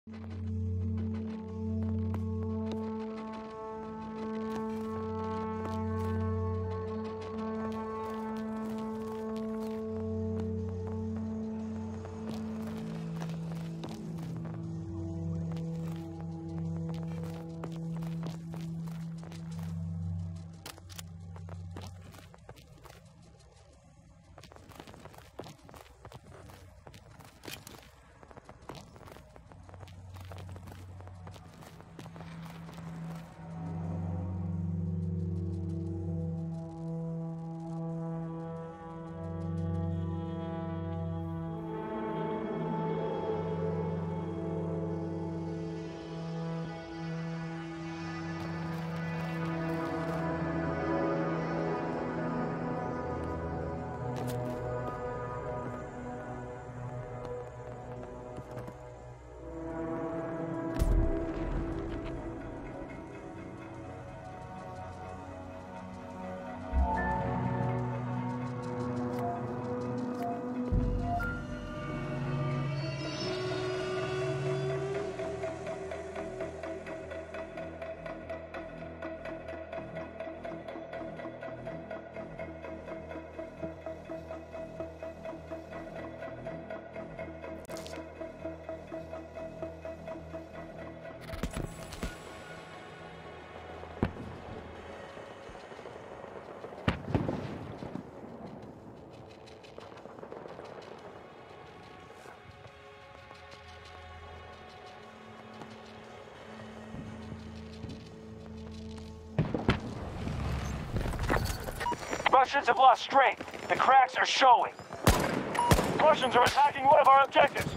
Russians have lost strength. The cracks are showing. Russians are attacking one of our objectives.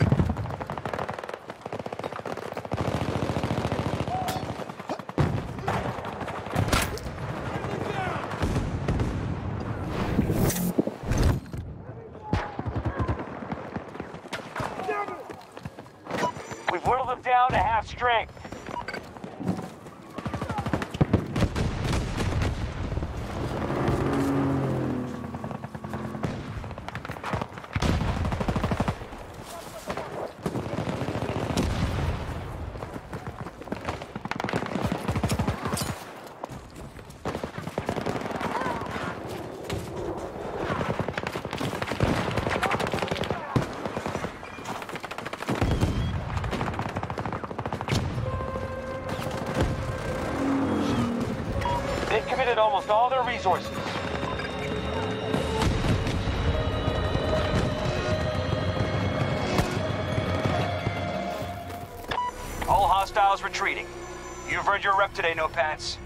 We've whittled them down to half strength. They've committed almost all their resources. All hostiles retreating. You've earned your rep today, No Pants.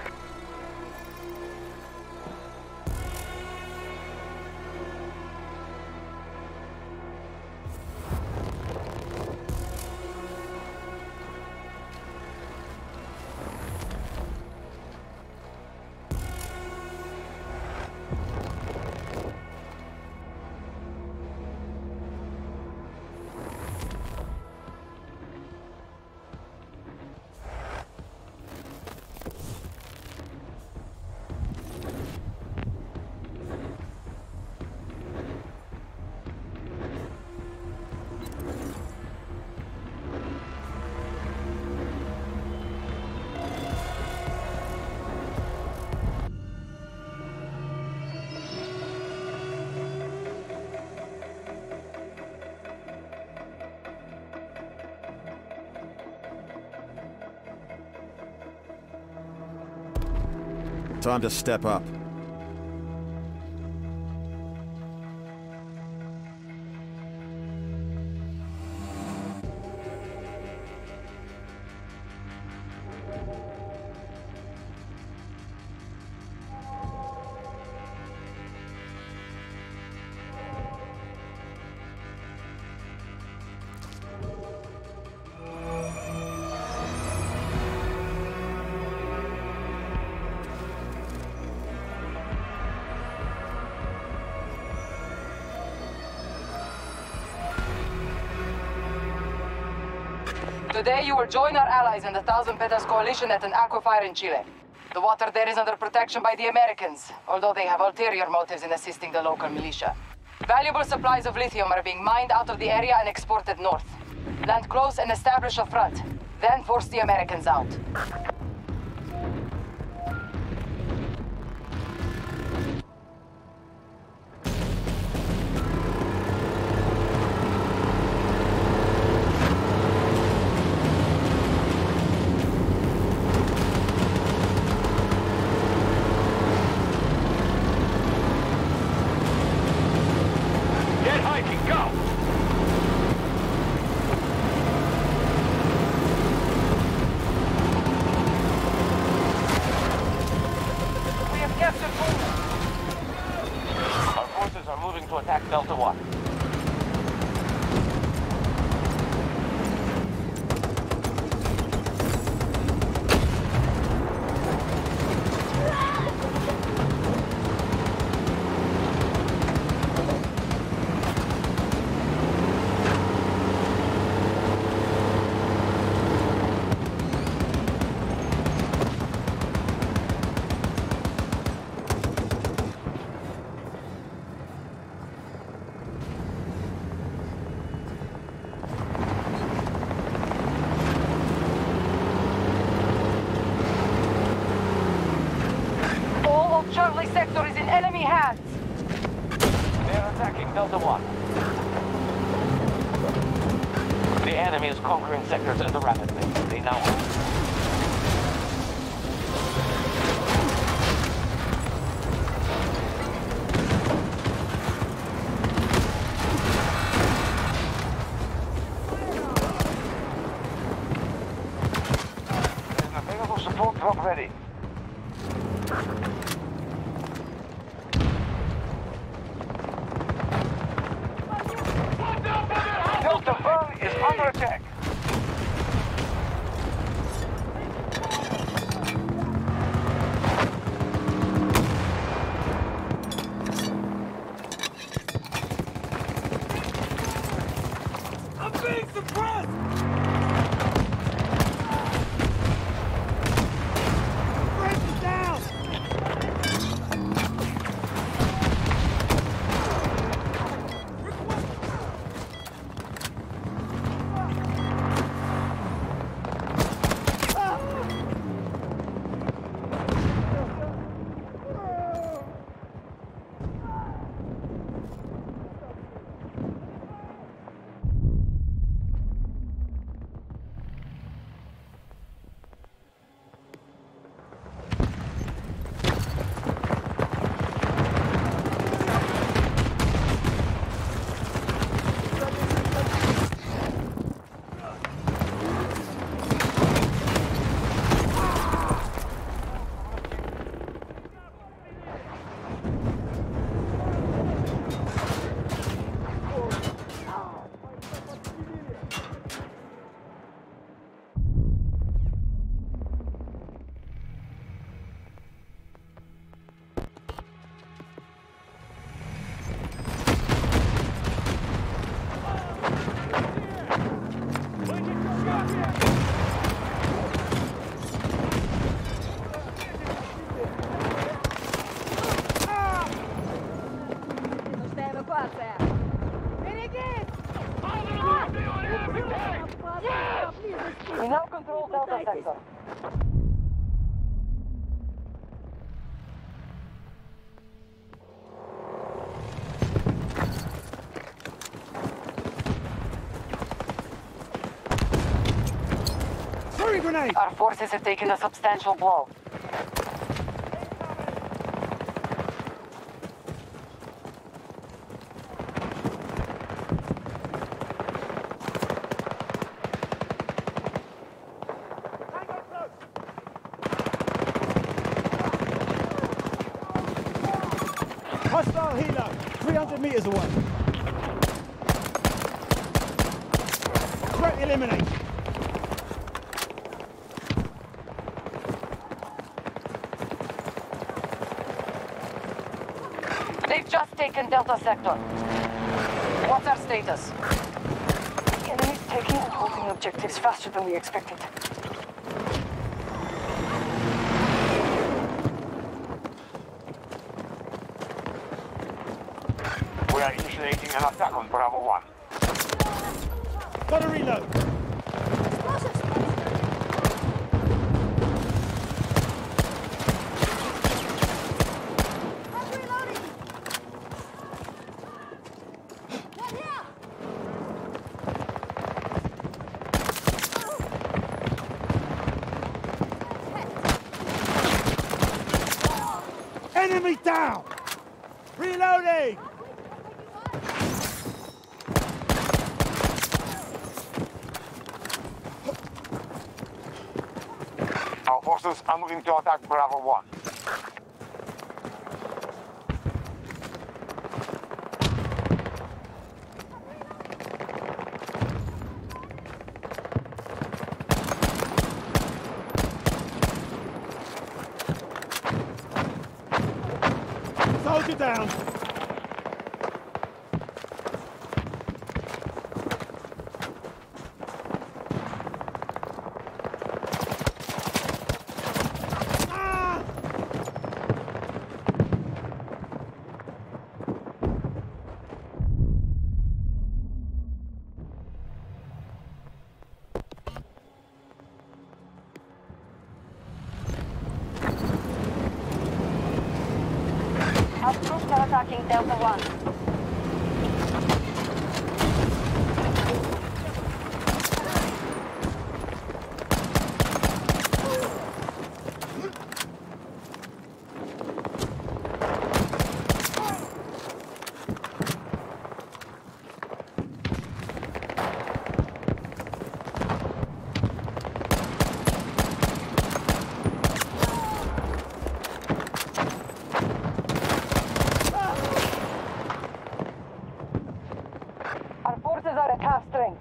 Time to step up. Today you will join our allies in the Thousand Petals Coalition at an aquifer in Chile. The water there is under protection by the Americans, although they have ulterior motives in assisting the local militia. Valuable supplies of lithium are being mined out of the area and exported north. Land close and establish a front. Then force the Americans out. Get hiking, go! We have captured Boma. Our forces are moving to attack Delta 1. All of Charlie sector is in enemy hands. They are attacking Delta 1. The enemy is conquering sectors at a rapid pace. They now own. There's an available support drop ready. Delta 1 is under attack. I'm being suppressed! Break it down! We now control Delta sector. Throwing grenade! Our forces have taken a substantial blow. Hostile helo, 300 meters away. Threat eliminated. They've just taken Delta sector. What's our status? The enemy's taking and holding objectives faster than we expected. We are initiating an attack on Bravo 1. Gotta reload. Enemy down! Reloading! Our forces are moving to attack Bravo 1. Soldier down! Our troops are attacking Delta 1. Our forces are at half strength.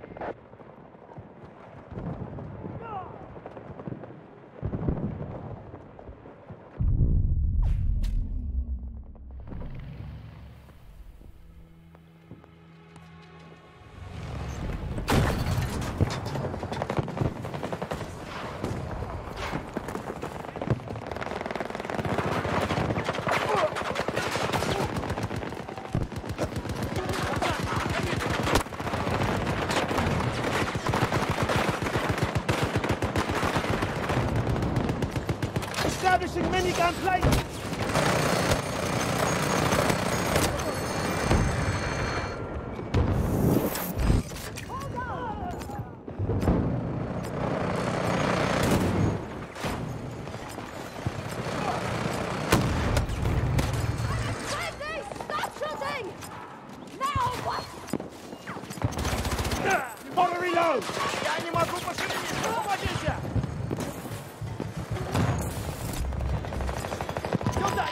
Establishing minigun plate! Stop shooting! Now what? Gotta reload! Я не могу пошевелиться! Помогите! Сюда!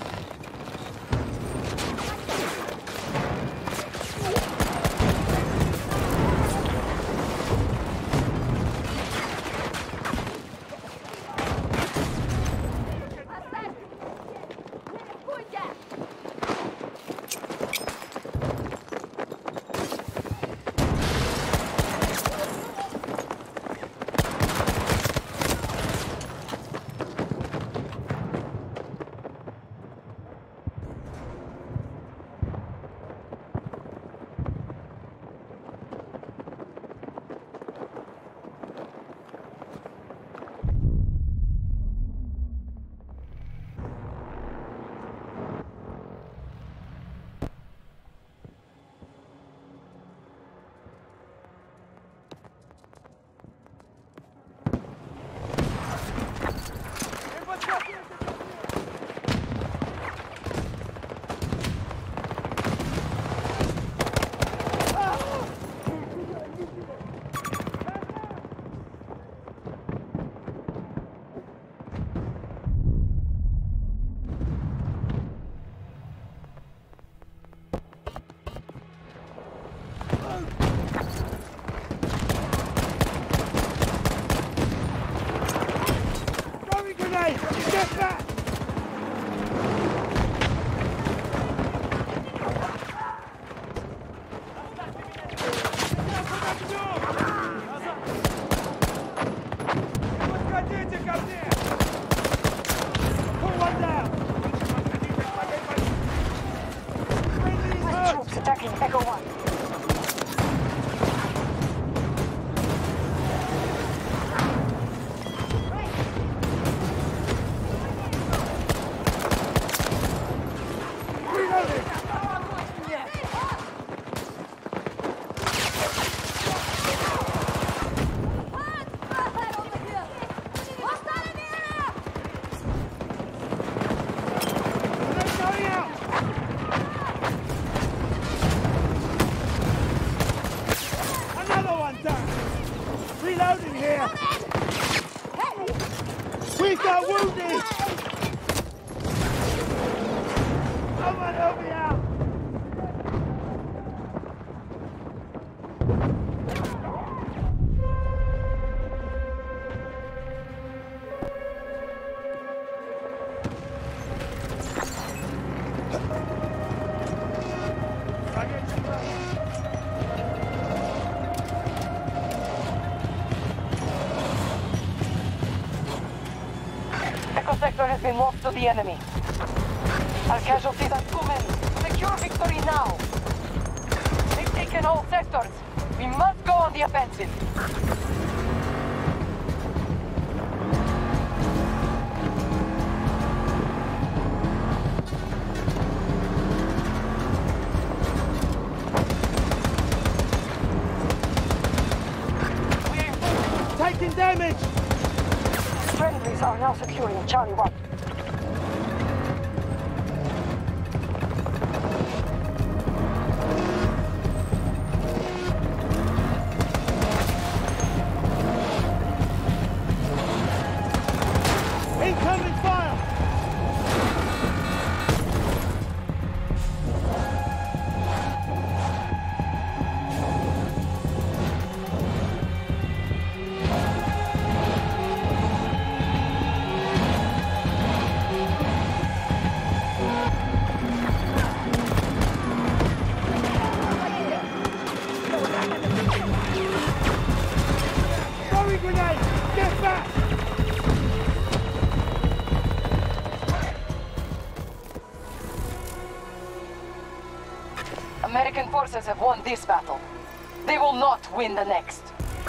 Throwing grenade! Get back! Подходите ко мне! Pull one down! Friendly is hurt! Troops attacking Echo 1. here! We've got wounded! Someone help me out! Echo sector has been lost to the enemy. Our casualties are too many. Secure victory now. They've taken all sectors. We must go on the offensive. Taking damage! Friendlies are now securing Charlie 1. Incoming fire! Throwing grenade! Get back! American forces have won this battle. They will not win the next.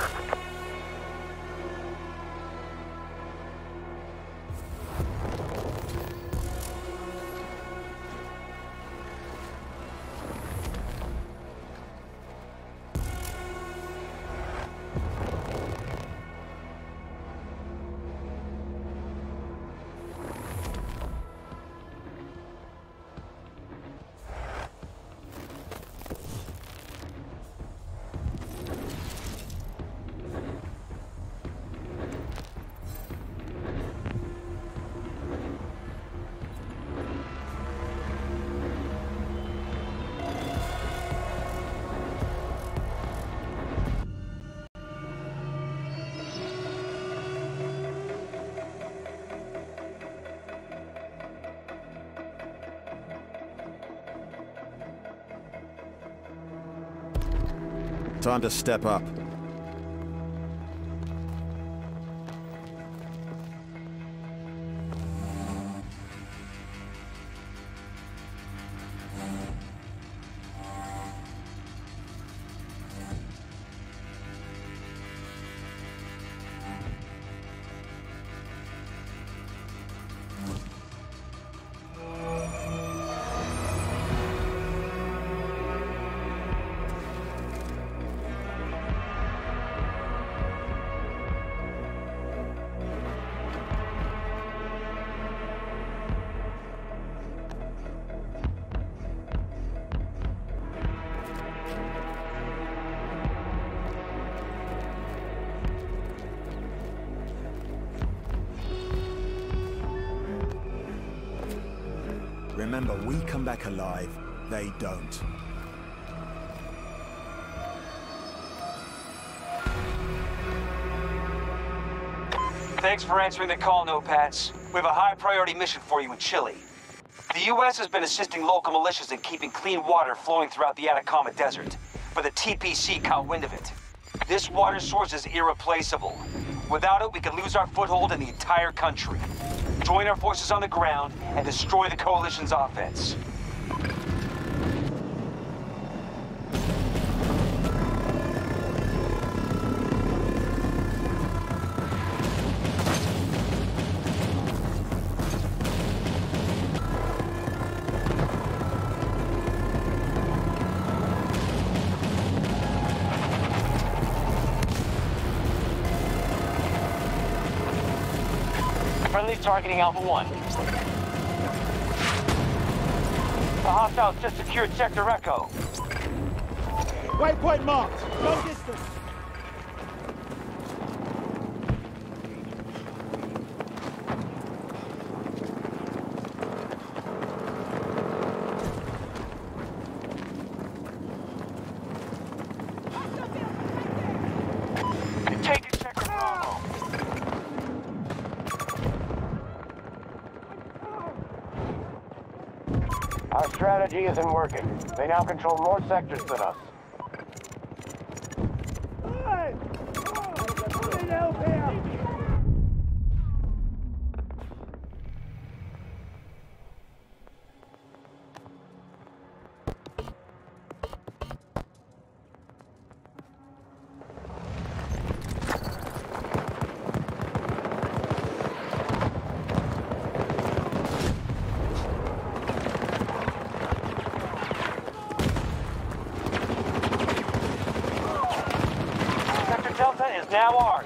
Time to step up. Remember, we come back alive, they don't. Thanks for answering the call, Notepads. We have a high-priority mission for you in Chile. The U.S. has been assisting local militias in keeping clean water flowing throughout the Atacama Desert, but the TPC caught wind of it. This water source is irreplaceable. Without it, we could lose our foothold in the entire country. Join our forces on the ground and destroy the Coalition's offense. Friendly's targeting Alpha 1. The hostiles just secured Sector Echo. Waypoint marked. No distance. strategy isn't working. They now control more sectors than us. Hey! Oh, I need help here! Sector Delta is now ours.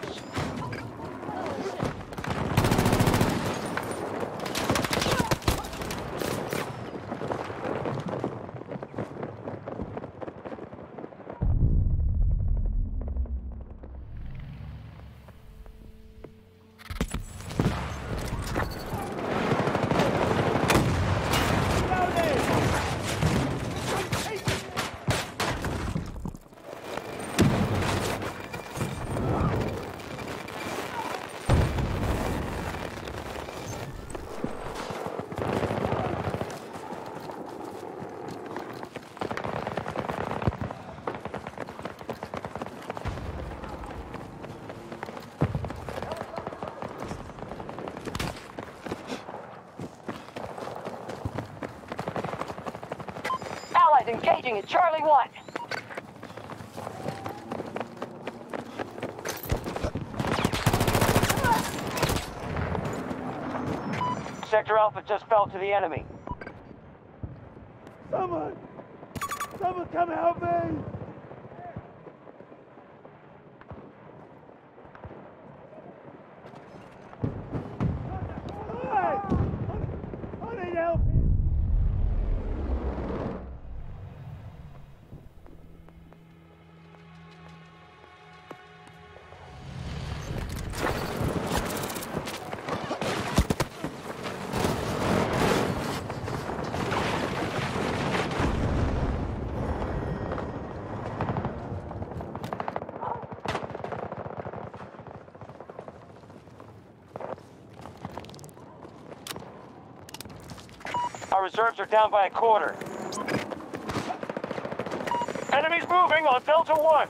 Allies engaging at Charlie 1. Sector Alpha just fell to the enemy. Someone! Someone come help me! Hey! I need help here! Our reserves are down by a quarter. Enemies moving on Delta 1.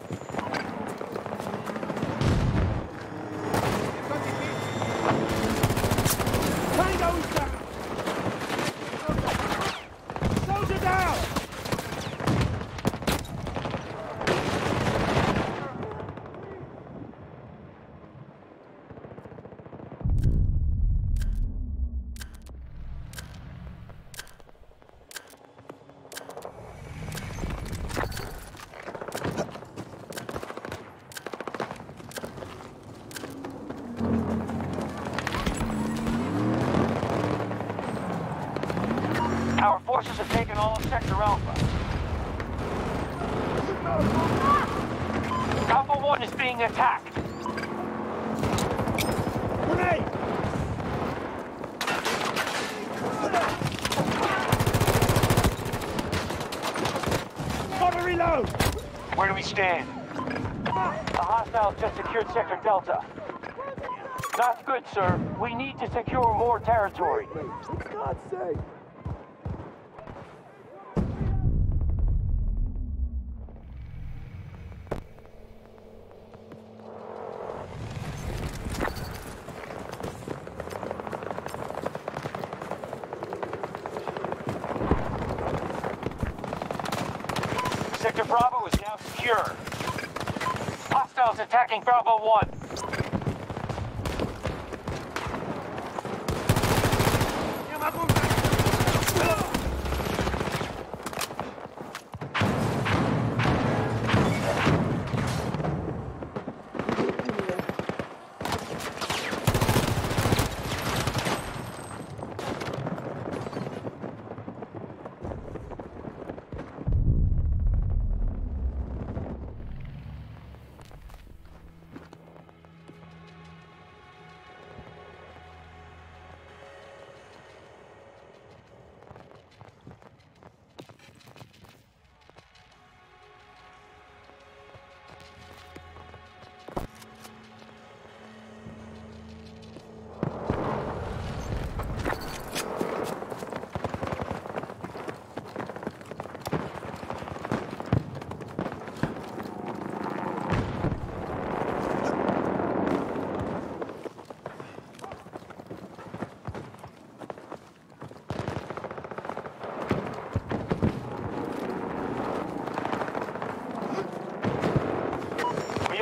Tango is down! Soldier down! Our forces have taken all of Sector Alpha. Alpha 1 is being attacked. Grenade! Gotta reload! Where do we stand? The hostiles just secured Sector Delta. Not good, sir. We need to secure more territory. For God's sake! Sector Bravo is now secure. Hostiles attacking Bravo 1.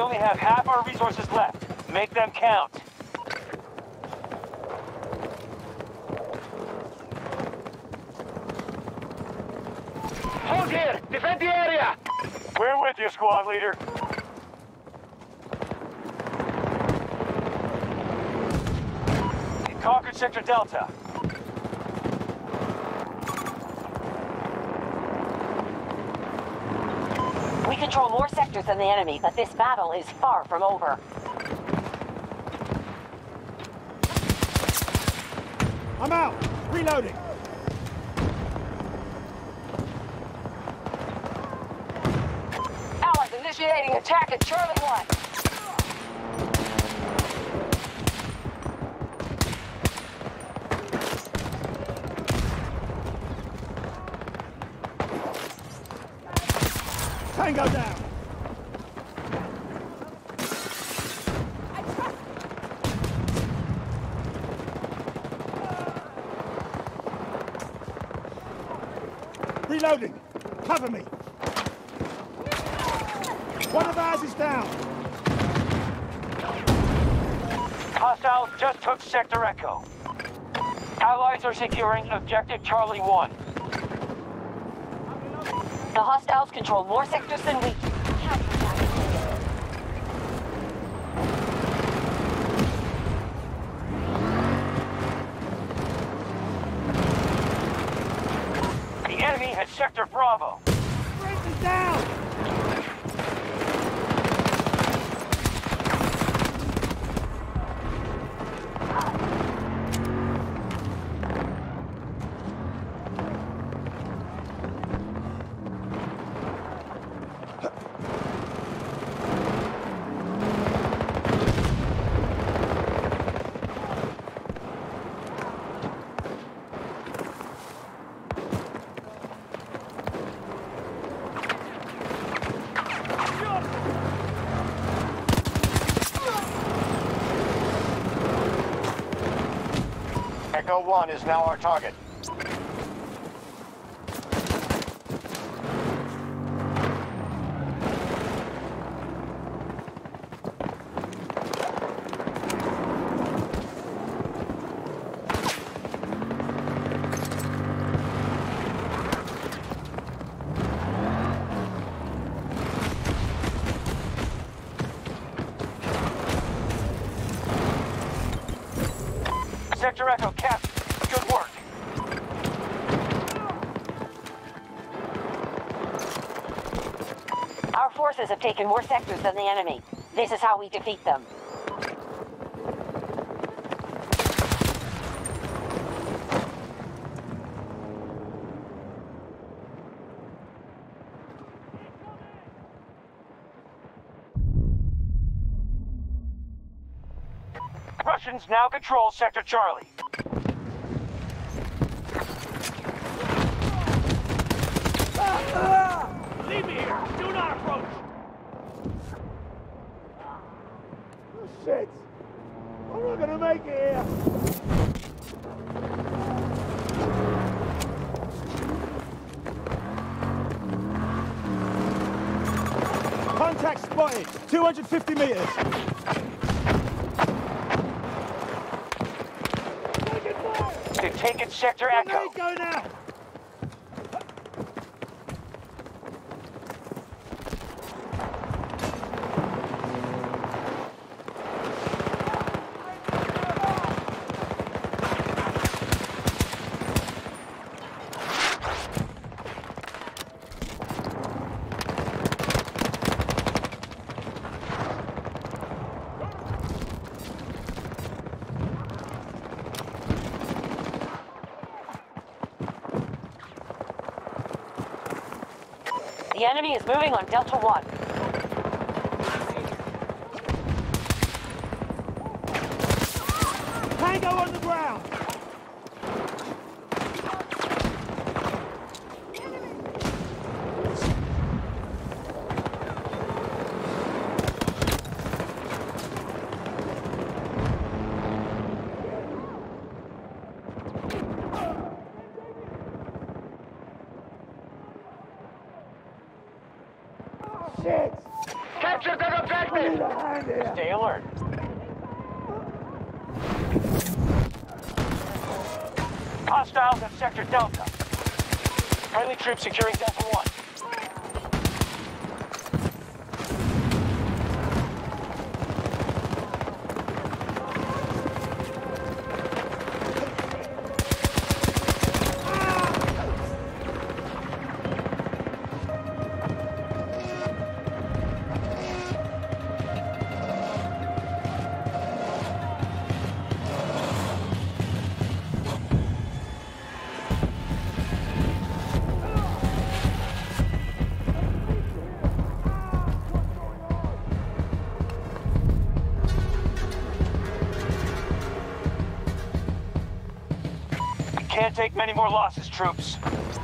only have half our resources left. Make them count. Hold here! Defend the area! We're with you, squad leader. You conquered Sector Delta. We control more sectors than the enemy, but this battle is far from over. I'm out. Reloading. Allies initiating attack at Charlie 1. Tango down. Reloading. Cover me. One of ours is down. Hostiles just took Sector Echo. Allies are securing Objective Charlie 1. The hostiles control more sectors than we. The enemy has Sector Bravo. Strength is down. Echo 1 is now our target. Sector Echo captured. Good work. Our forces have taken more sectors than the enemy. This is how we defeat them. Russians now control Sector Charlie. Leave me here! Do not approach! Oh, shit. I'm not gonna make it here. Contact spotted. 250 meters. They've taken Sector Echo. Go now. The enemy is moving on Delta 1. Tango on the ground. Shit! captured that objective! Stay alert. Hostiles at Sector Delta. Friendly troops securing Delta 1. Can't take many more losses, troops.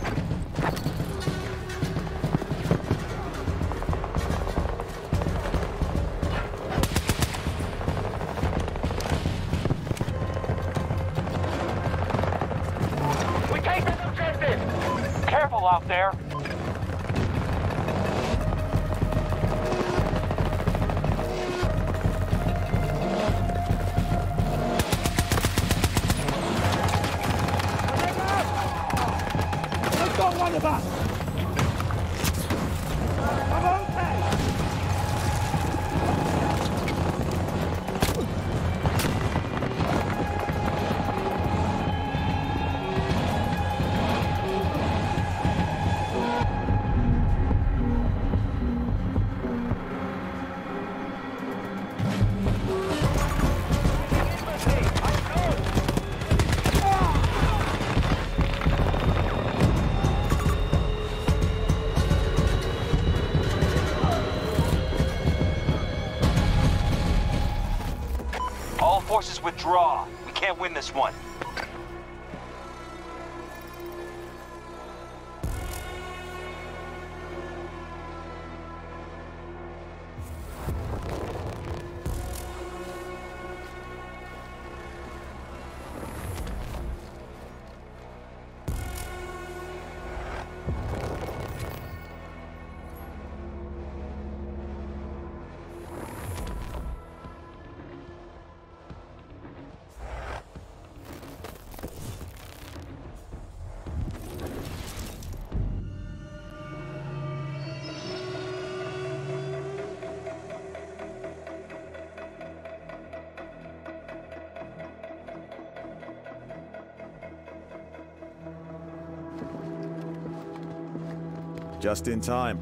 We take this objective! Careful out there. One of us! I'm okay! All forces withdraw. We can't win this one. Just in time.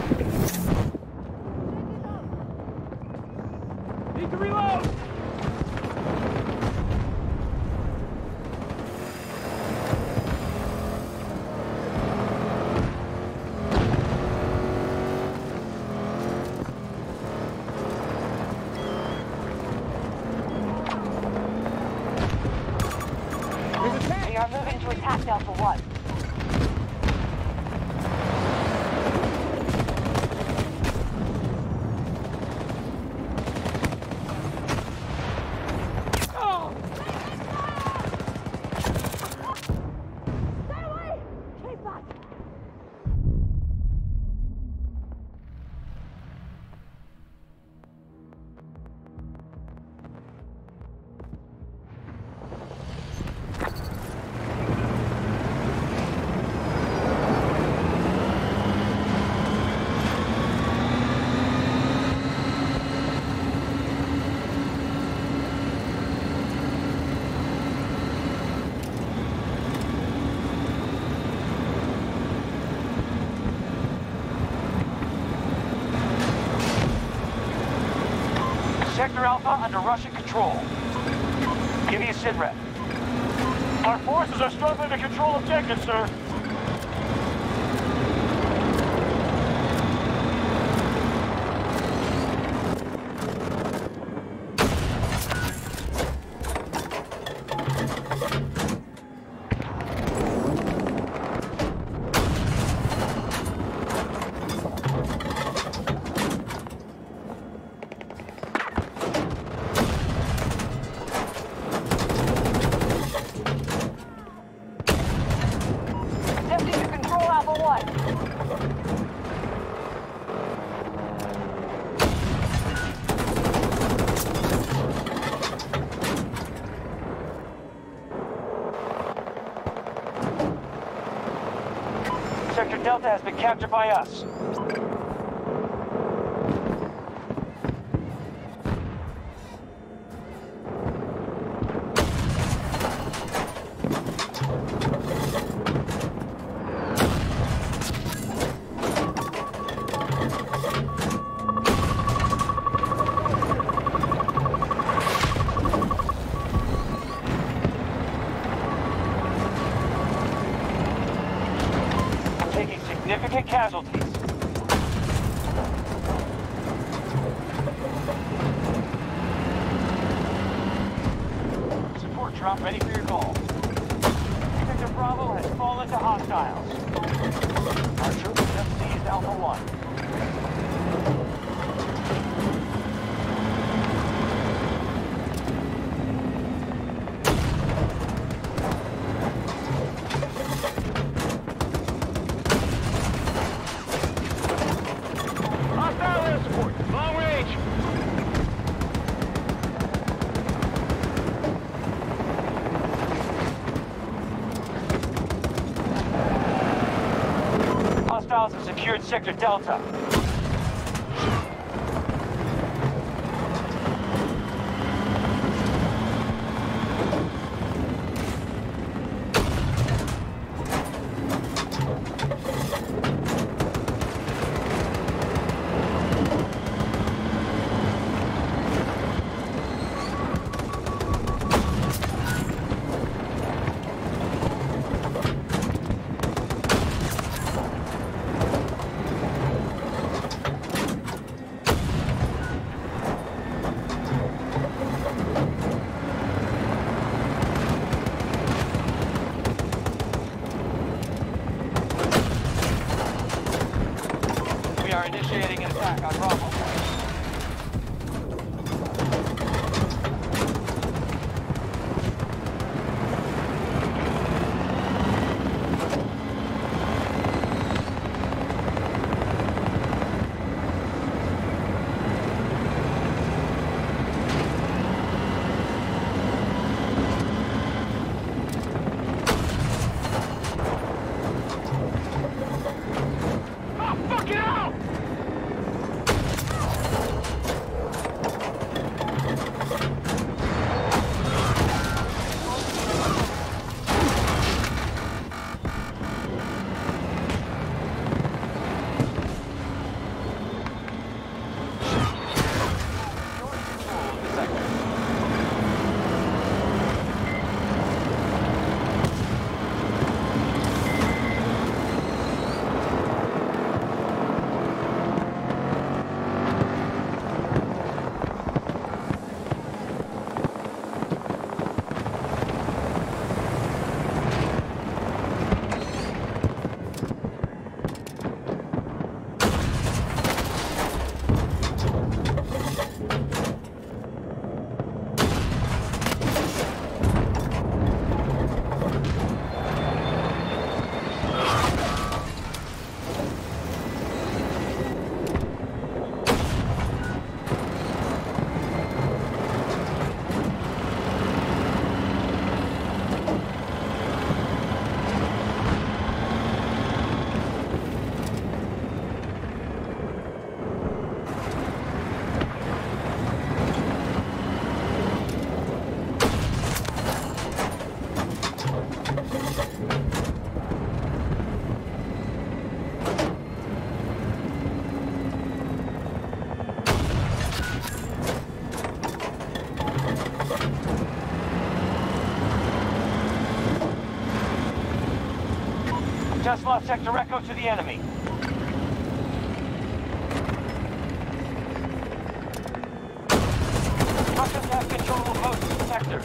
Need to reload! to attack Delta 1. Sector Alpha under Russian control. Give me a sit rep. Our forces are struggling to control objectives, sir. Attempting to control Alpha 1. Sector Delta has been captured by us. Taking significant casualties. Support drop ready for your call. Sector Bravo has fallen to hostiles. Our troops just seized Alpha 1. Hostile air support, long range. Hostiles have secured Sector Delta. just lost Sector Echo to the enemy. Russians have control of most of the sector.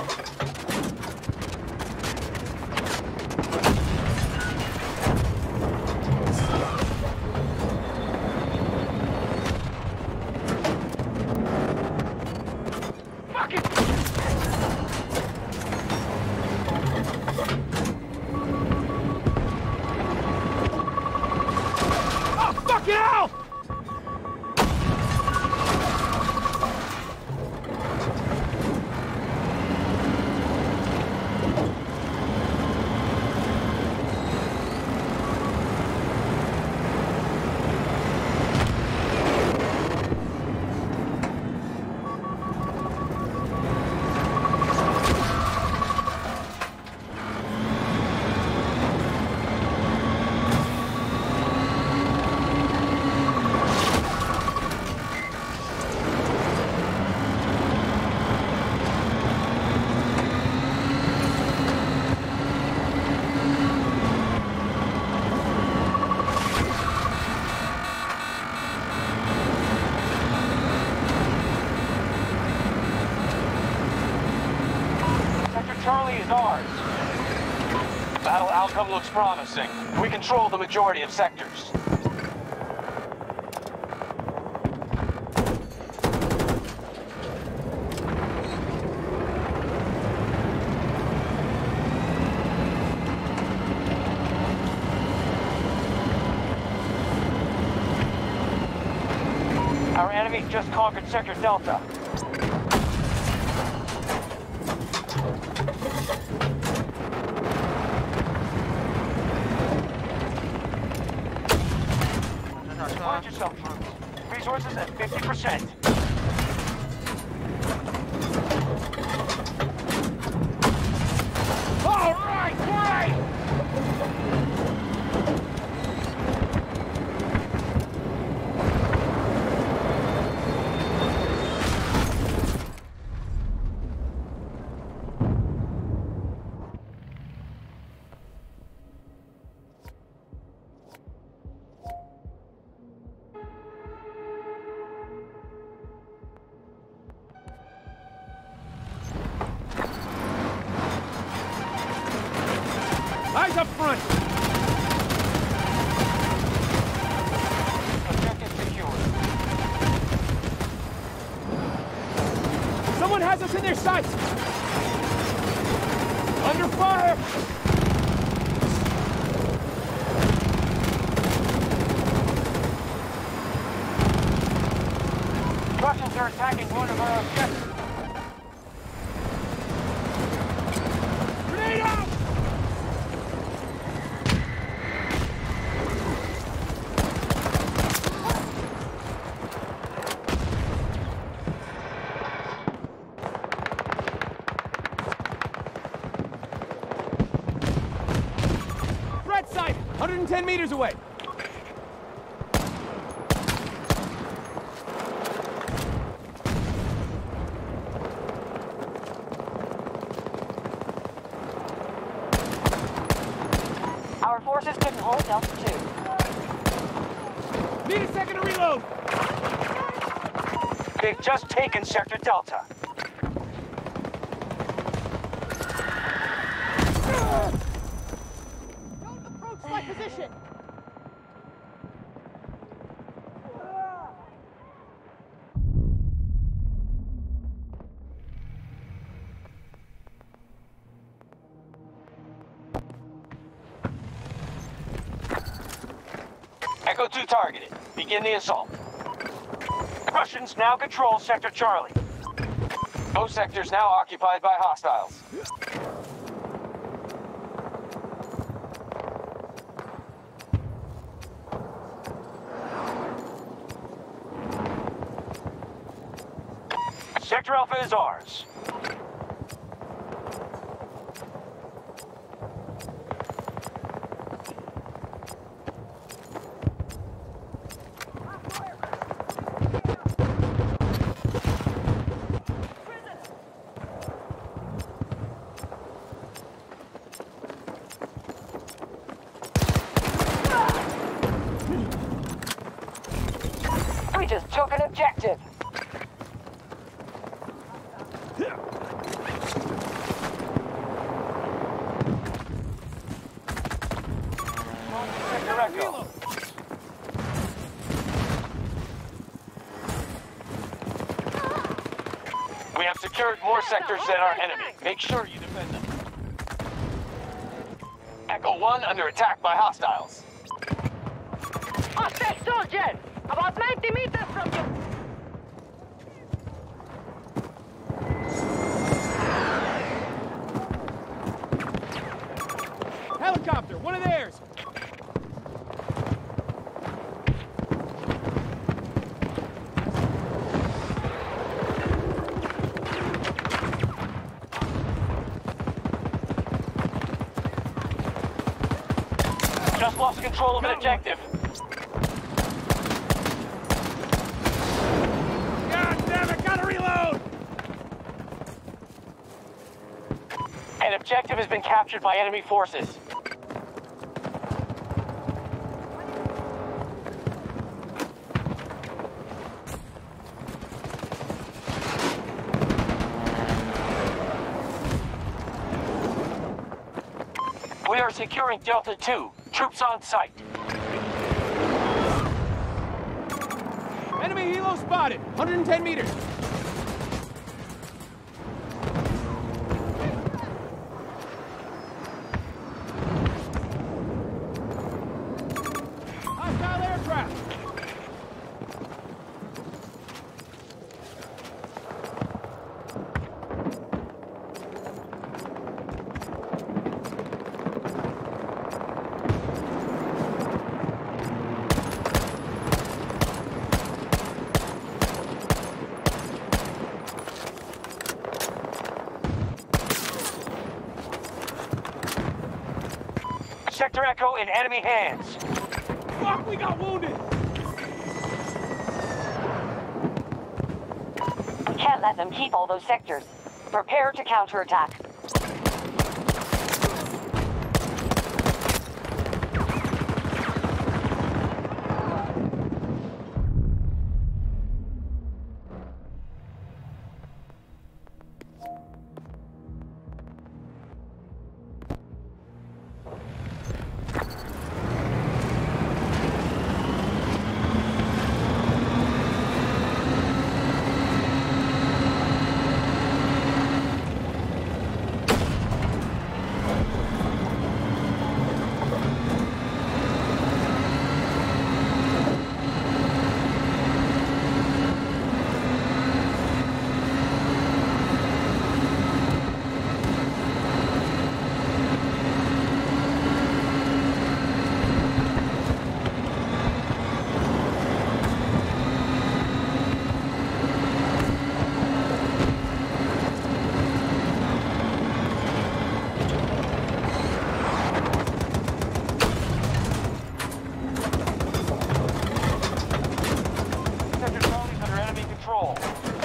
Charlie is ours. Battle outcome looks promising. We control the majority of sectors. Our enemy just conquered Sector Delta. Find yourself, troops. Resources at 50%. All right, great! Eyes up front! Objective secured. Someone has us in their sights! Under fire! Russians are attacking one of our objectives. Grenade out! Threat sight! 110 meters away! Our forces couldn't hold Delta 2. Need a second to reload! They've just taken Sector Delta. Don't approach my position! Echo 2 targeted. Begin the assault. Russians now control Sector Charlie. Both sectors now occupied by hostiles. Sector Alpha is ours. Sector Echo. We have secured more sectors than our enemy. Make sure you defend them. Echo 1 under attack by hostiles. Hostile soldier! About 90 meters from you! Helicopter, one of theirs! Just lost control of an objective. God damn it, gotta reload! An objective has been captured by enemy forces. We are securing Delta 2. Troops on site. Enemy helo spotted, 110 meters. Hostile aircraft. Sector Echo in enemy hands. Fuck, we got wounded! We can't let them keep all those sectors. Prepare to counterattack. Sector Charlie's under enemy control.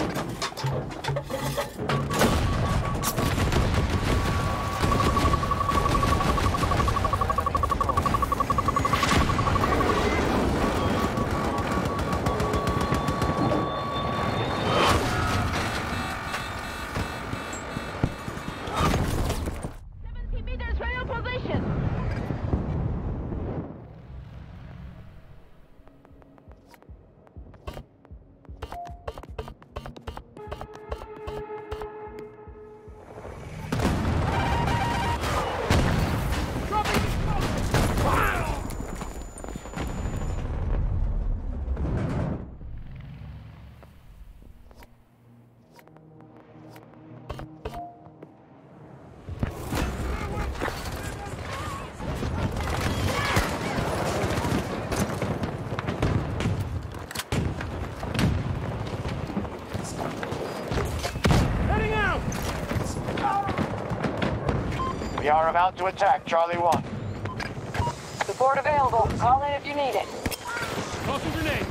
We are about to attack Charlie 1. Support available. Call in if you need it. Tossing grenade.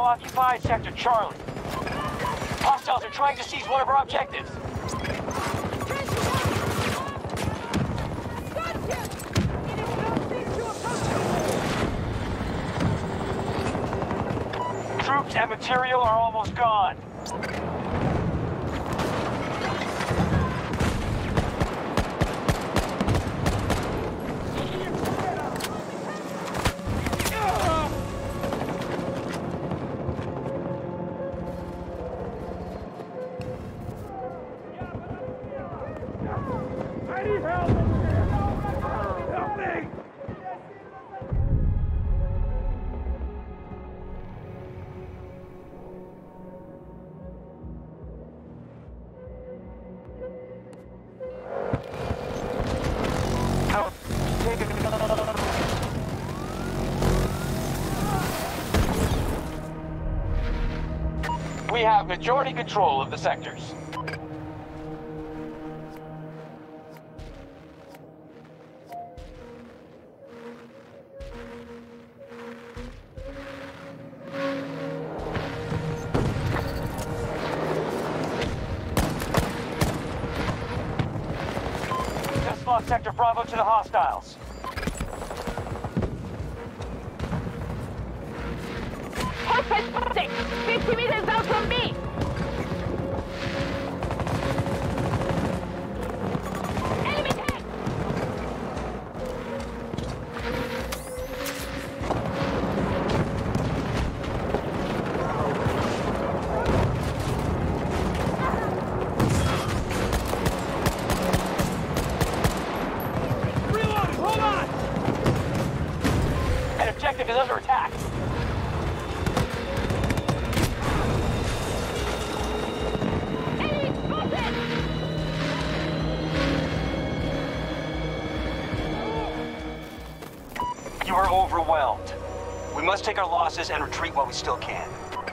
occupied Sector Charlie. Hostiles are trying to seize one of our objectives. Troops and material are almost gone. I need help! Help me! We have majority control of the sectors. Just lost Sector Bravo to the hostiles. Hostile 6! 50 meters out from me! Enemy tank! Reloading! Hold on! An objective is under attack. Enemy spotted! You are overwhelmed. We must take our losses and retreat while we still can.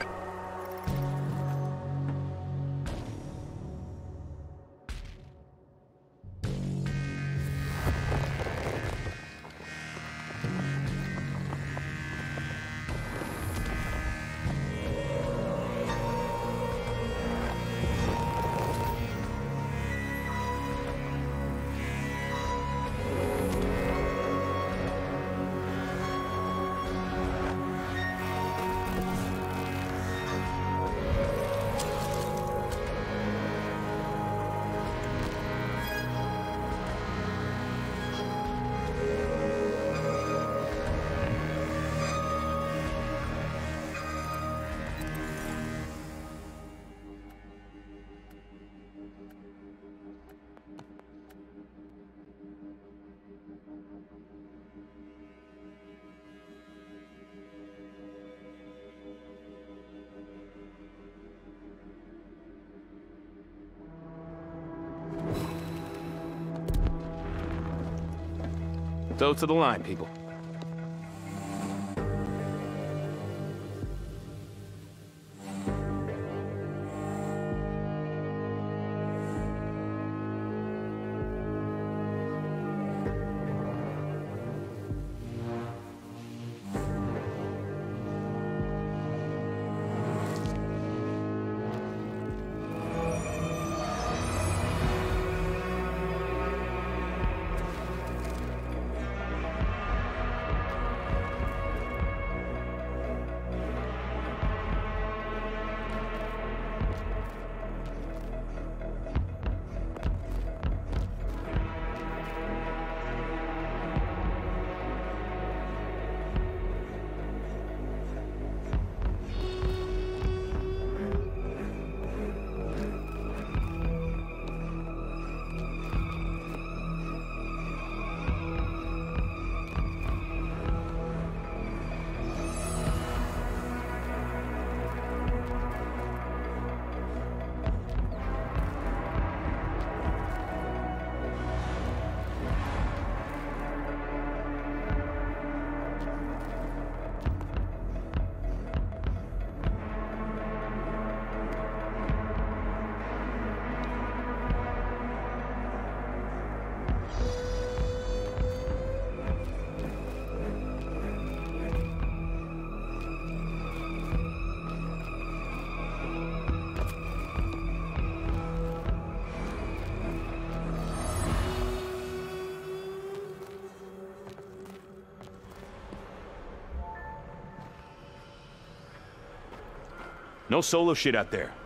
Toe to the line, people. No solo shit out there.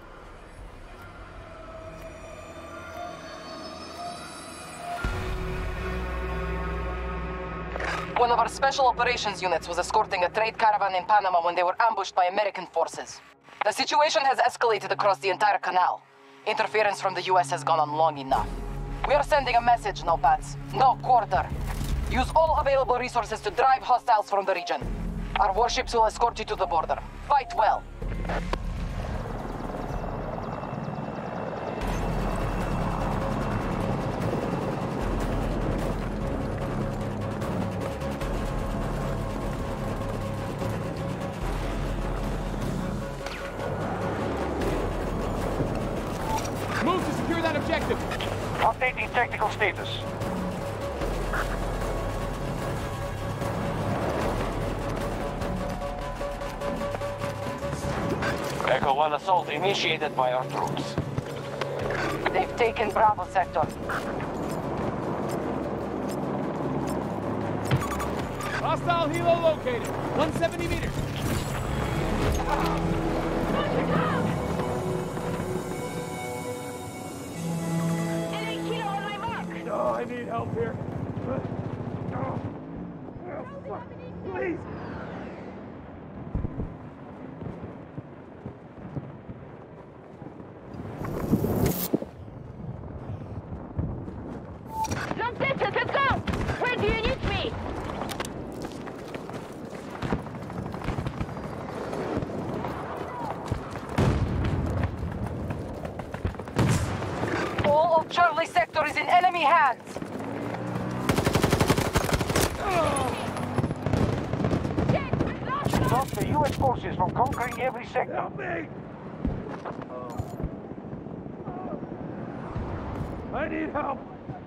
One of our special operations units was escorting a trade caravan in Panama when they were ambushed by American forces. The situation has escalated across the entire canal. Interference from the US has gone on long enough. We are sending a message, NOPADs. No quarter. Use all available resources to drive hostiles from the region. Our warships will escort you to the border. Fight well. Move to secure that objective. Updating technical status. Echo 1 assault initiated by our troops. They've taken Bravo sector. Hostile helo located. 170 meters. Oh, I need help here. Oh, fuck. Please. Long distance, let's go! Where do you need me? All of Charlie sector is in enemy hands. Stop the US forces from conquering every sector. Help me. I need help.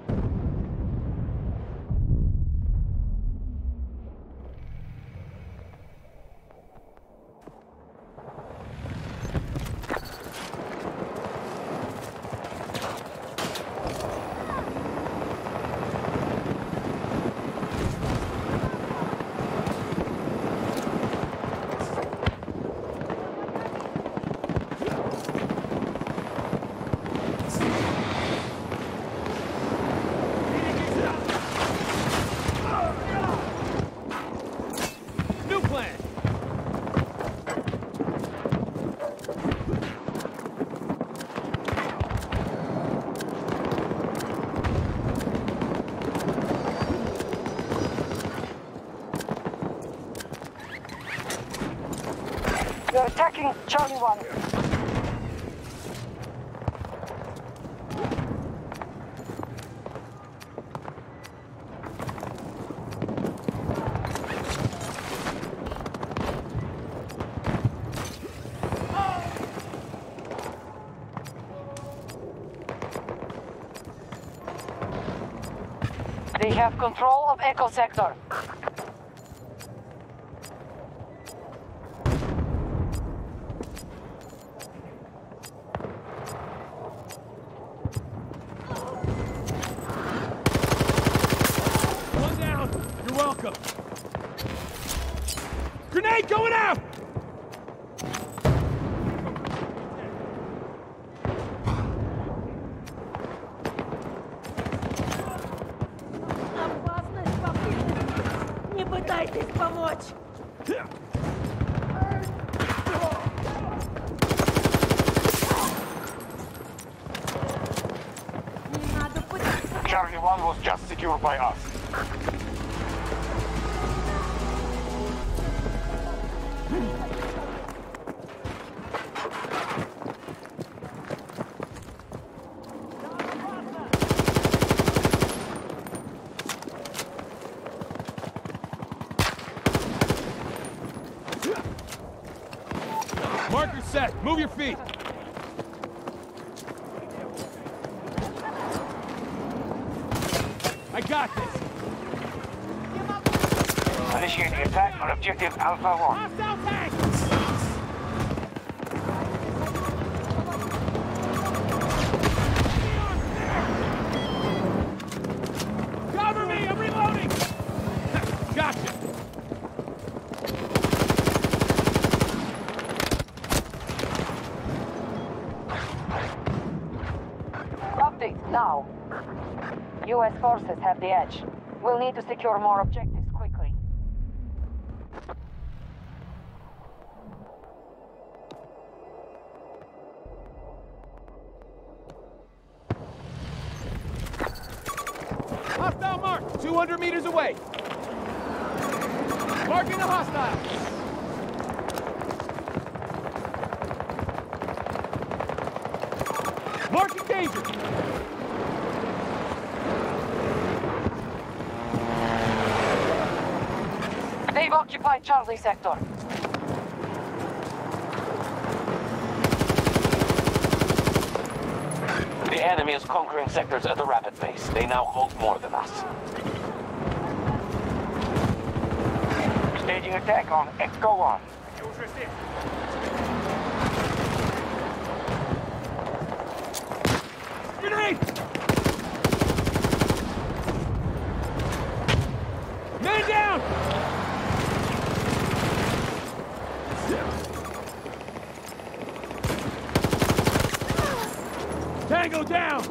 New plan. You're attacking Charlie 1. They have control of Echo sector. One down. You're welcome. Grenade going out! Опасность поблизости. Не пытайтесь помочь. Не надо пытаться. Charlie 1 was just secured by us. Marker set. Move your feet. I got this. Initiating attack on objective Alpha 1. Hostile tank! Cover me! I'm reloading! Gotcha! now. U.S. forces have the edge. We'll need to secure more objectives quickly. Hostile mark, 200 meters away. Marking the hostile. Marking danger. They've occupied Charlie sector. The enemy is conquering sectors at a rapid pace. They now hold more than us. Staging attack on Echo 1. Grenade! Man down! Tango down!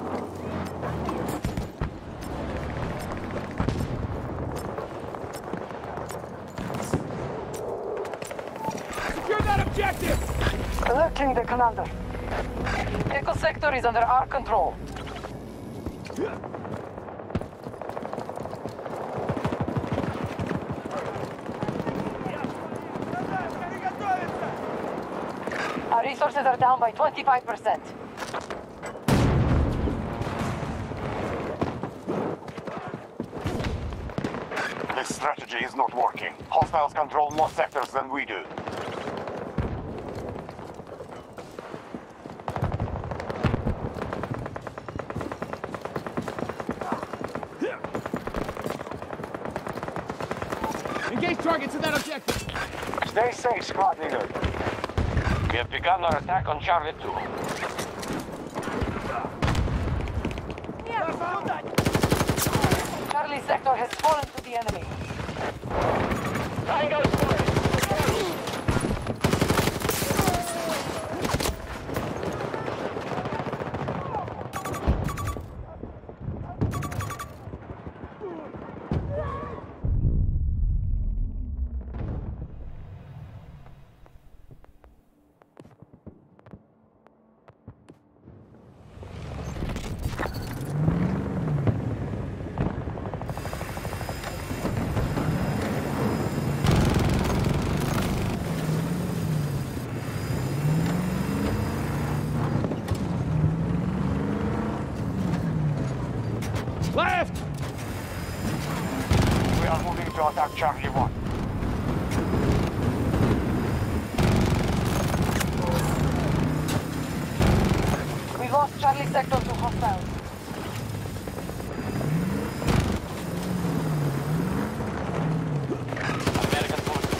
Secure that objective! Alerting the commander. Echo sector is under our control. Our resources are down by 25%. This strategy is not working. Hostiles control more sectors than we do. Engage targets in that objective. Stay safe, squad leader. We have begun our attack on Charlie 2. Charlie sector has fallen to the enemy. Tango Left! We are moving to attack Charlie 1. We've lost Charlie sector to hostiles. American forces.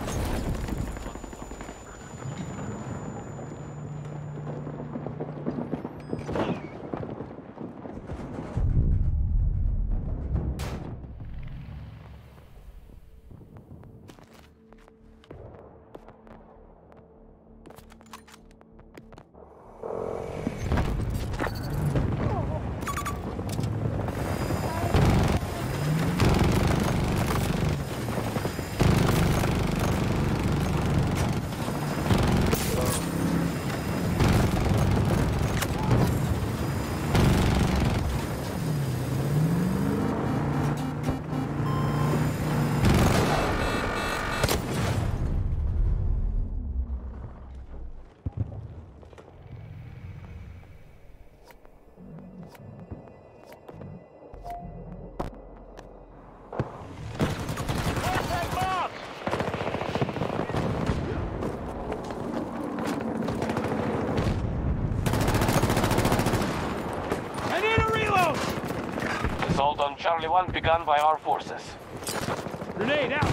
Assault on Charlie 1 begun by our forces. Grenade out!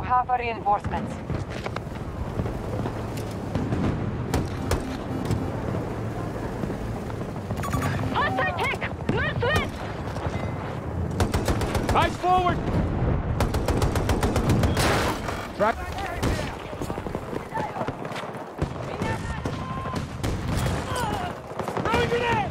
have our reinforcements. Hostile tank! Northwest! Eyes forward! Track. Throwing grenade!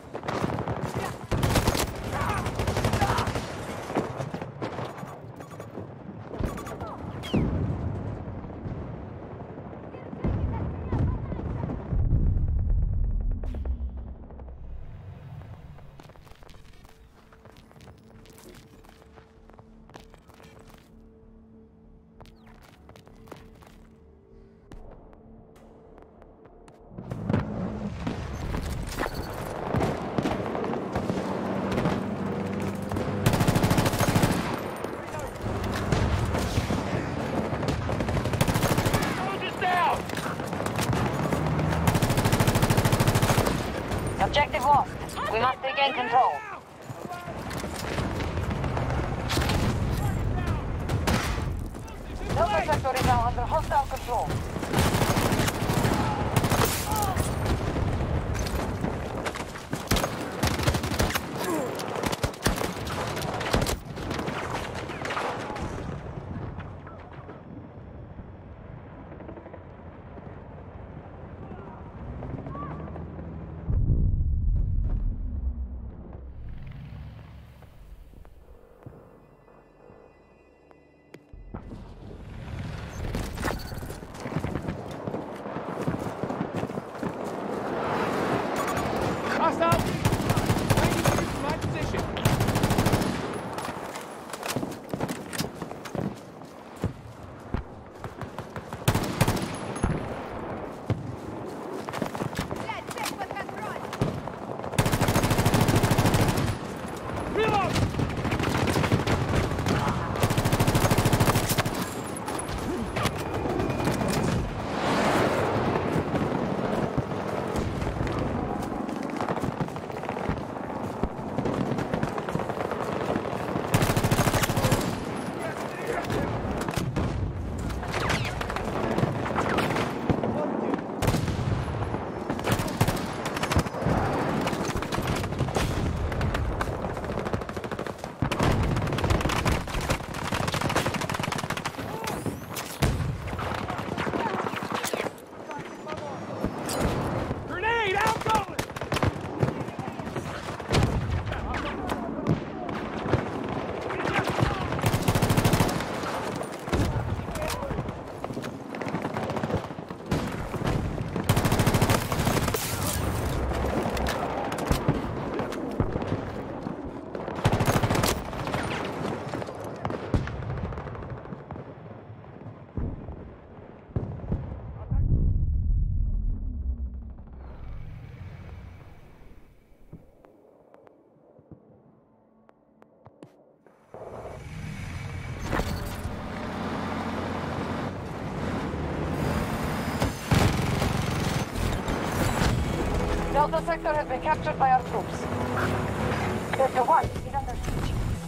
Objective lost. We must regain control. Delta sector is now under hostile control. Hostile! 90 meters from my position. Reload! Grenade outgoing! Delta sector has been captured by our troops. Delta 1 is under siege.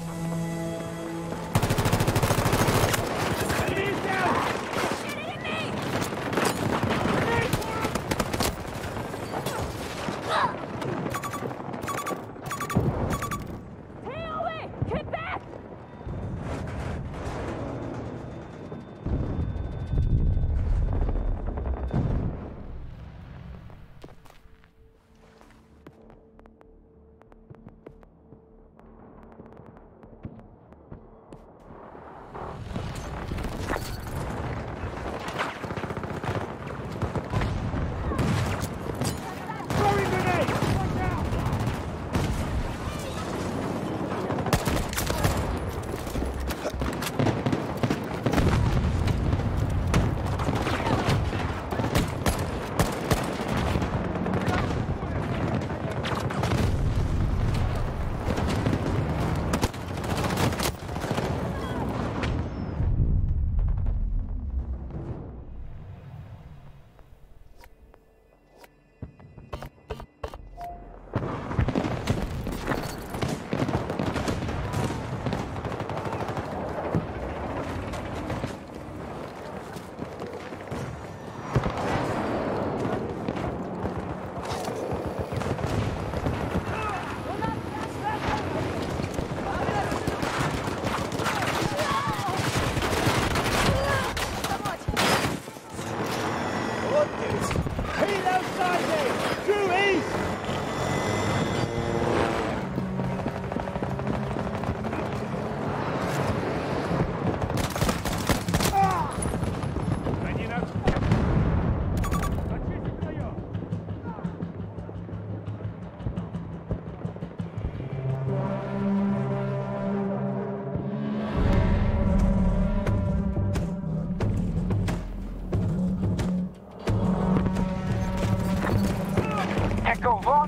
Enemy is down! Get back!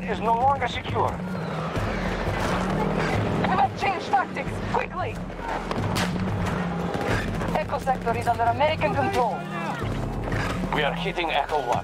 is no longer secure. We must change tactics, quickly! Echo sector is under American control. We are hitting Echo 1.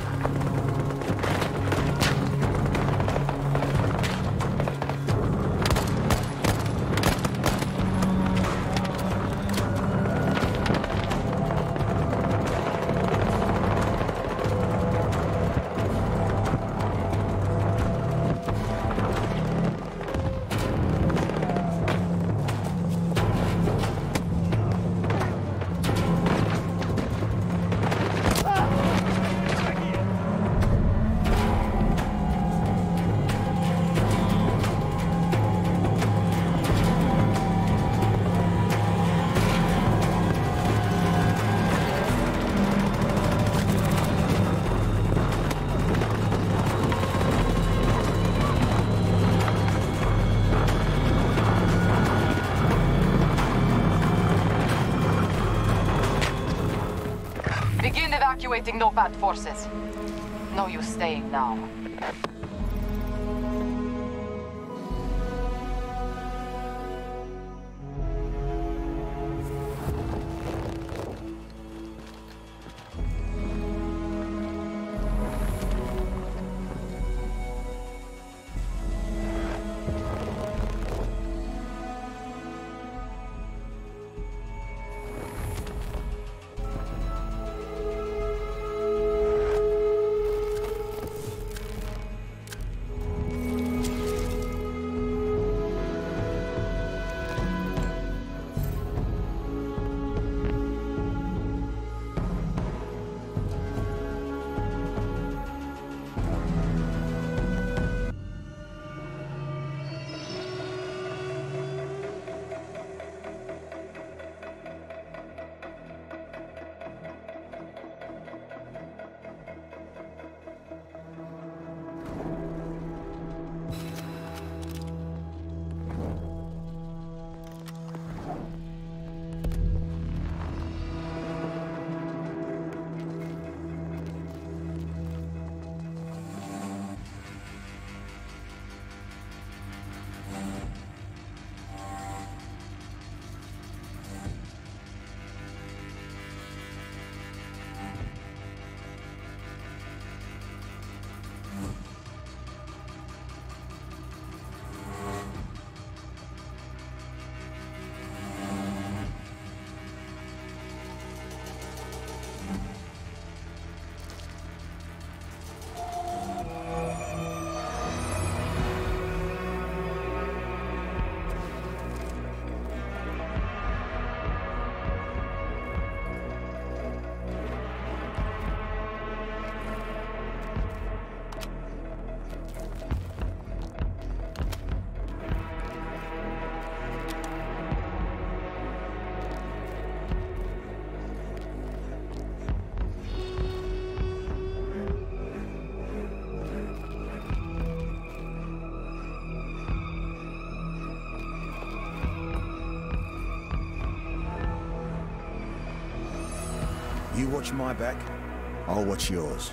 Begin evacuating NOPAD forces. No use staying now. You watch my back, I'll watch yours.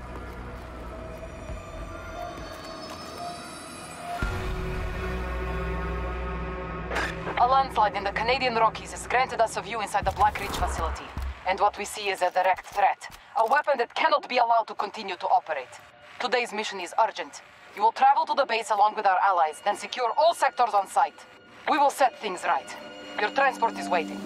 A landslide in the Canadian Rockies has granted us a view inside the Black Ridge facility. And what we see is a direct threat. A weapon that cannot be allowed to continue to operate. Today's mission is urgent. You will travel to the base along with our allies, then secure all sectors on site. We will set things right. Your transport is waiting.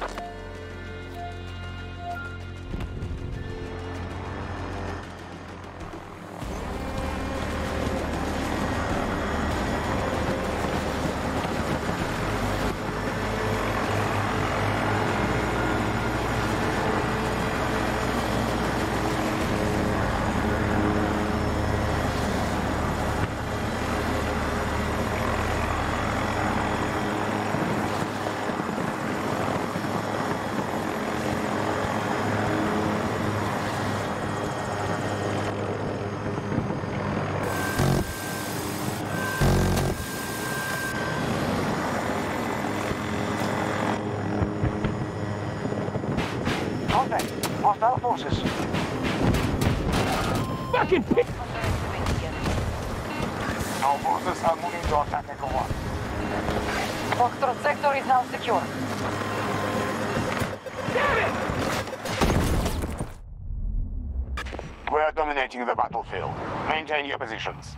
Hostile forces. Fucking pick! Our forces are moving to attack Echo 1. Foxtrot sector is now secure. We're dominating the battlefield. Maintain your positions.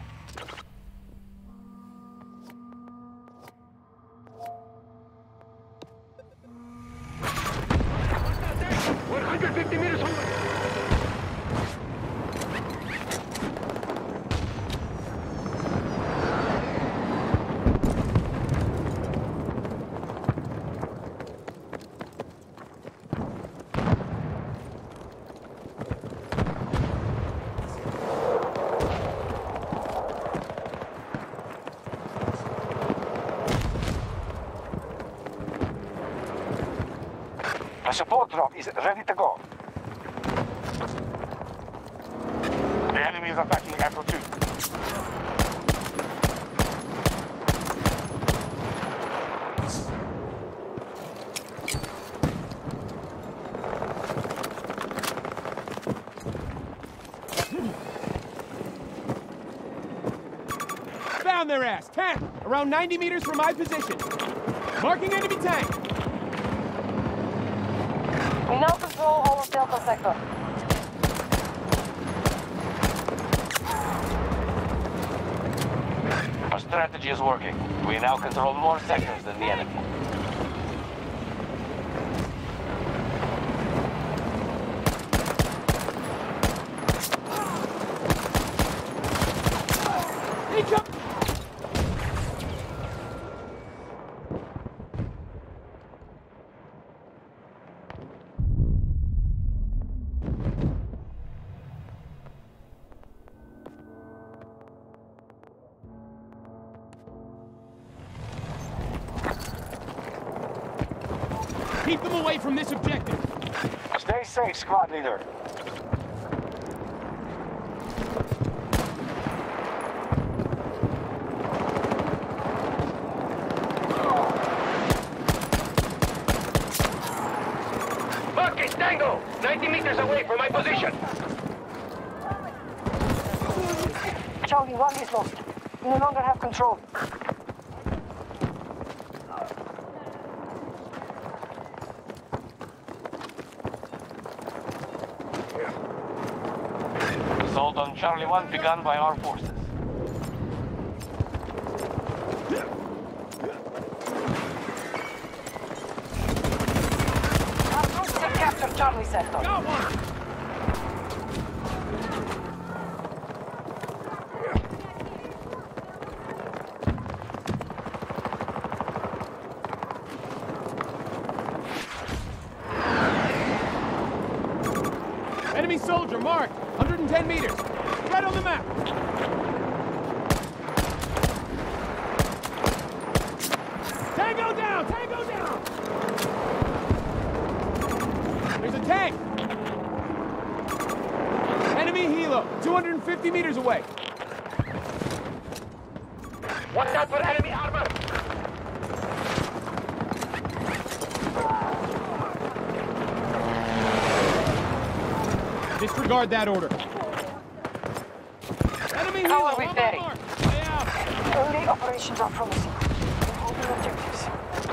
A support drop is ready to go. The enemy is attacking Echo 2. Found their ass. Tank! Around 90 meters from my position. Marking enemy tank. We now control all of Delta sector. Our strategy is working. We now control more sectors than the enemy. Keep them away from this objective. Stay safe, squad leader. Marcus, Tango! 90 meters away from my position. Charlie 1 is lost. We no longer have control. Assault on Charlie 1 begun by our forces. Our troops have captured Charlie sector. Got one! Enemy soldier marked. 110 meters. Right on the map. Tango down! Tango down! There's a tank! Enemy helo, 250 meters away. Watch out for enemy armor! Disregard that order. Enemy How helo, are we on faring? mark. Stay out. Early operations are promising. We're holding objectives.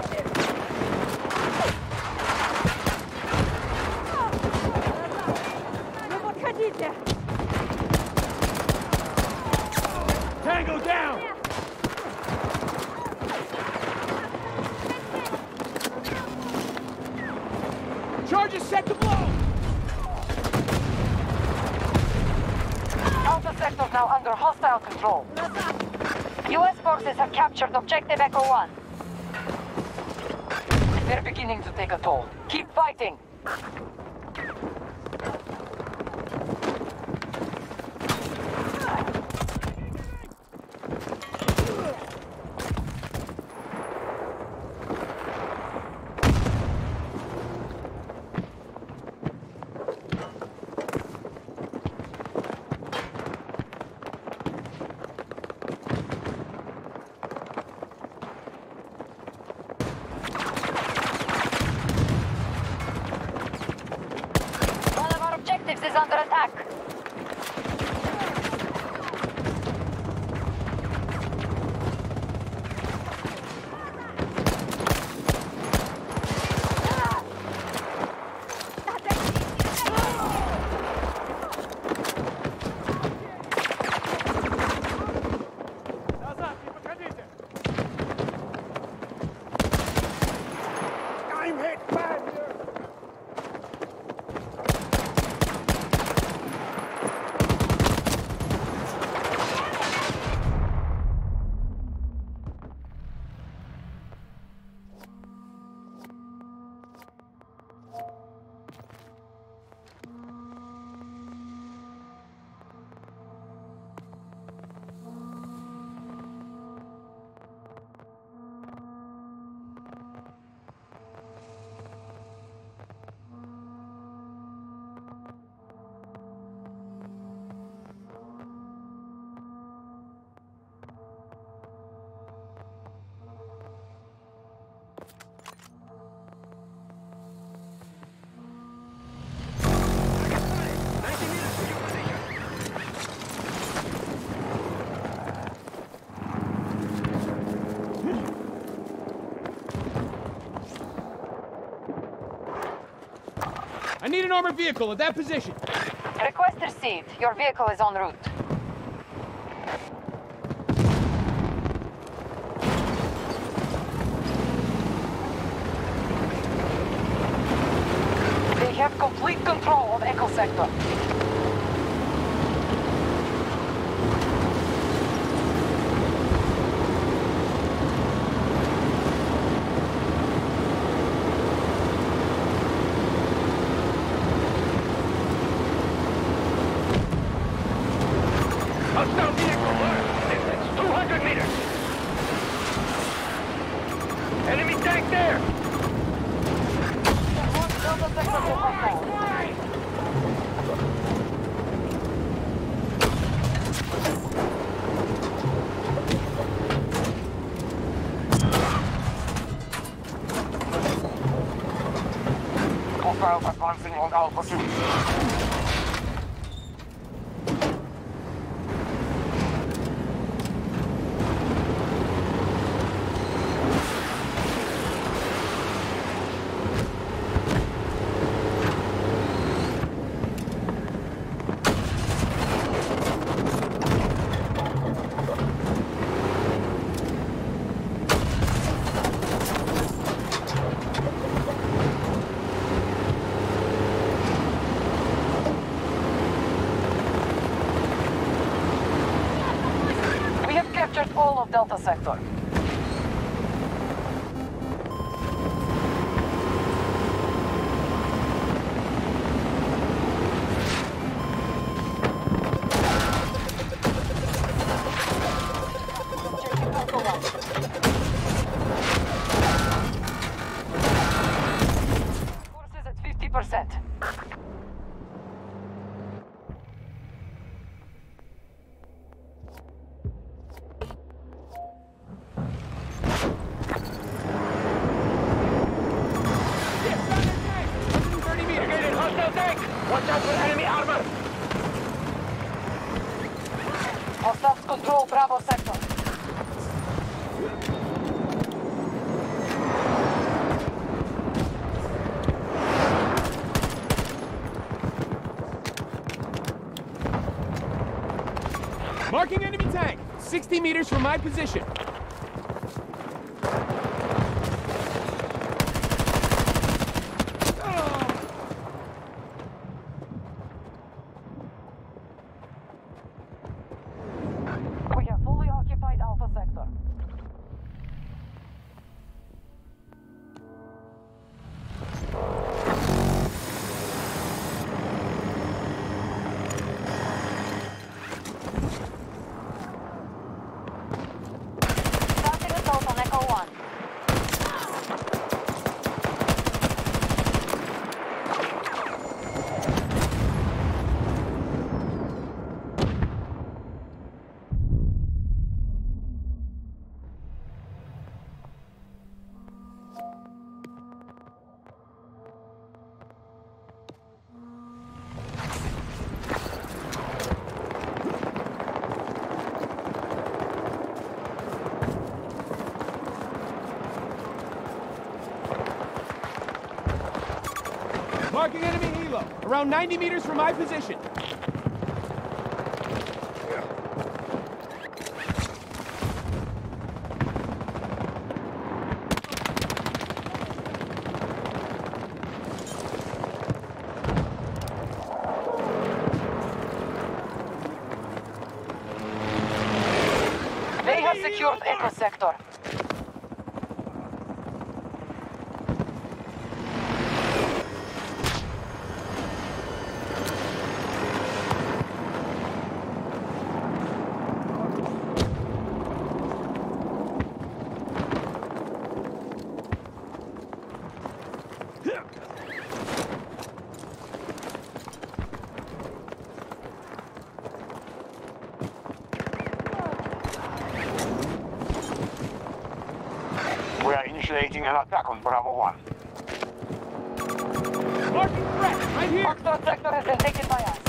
Ну подходите! Tango down! Charges set to blow! Alpha sector now under hostile control. U.S. forces have captured objective Echo 1. They're beginning to take a toll. Keep fighting! One of our objectives is under attack. need an armored vehicle at that position. Request received. Your vehicle is en route. They have complete control of Echo Sector. Hostile vehicle marked. Distance 200 meters. Enemy tank there. Delta Sector is hostile. Hostiles advancing on Alpha 2. We have captured all of Delta Sector. Forces at 50%. Yes, found their tank! 130 meters. Located hostile tank. Watch out for enemy armor. Hostiles control Bravo Sector. Marking enemy tank. 60 meters from my position. We have fully occupied Alpha Sector. Starting assault on Echo 1. Marking enemy helo. Around 90 meters from my position. They have secured Echo Sector. We are initiating an attack on Bravo 1. Marking threat. Right here. Foxtrot Sector has been taken by us.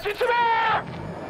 Attaching some air!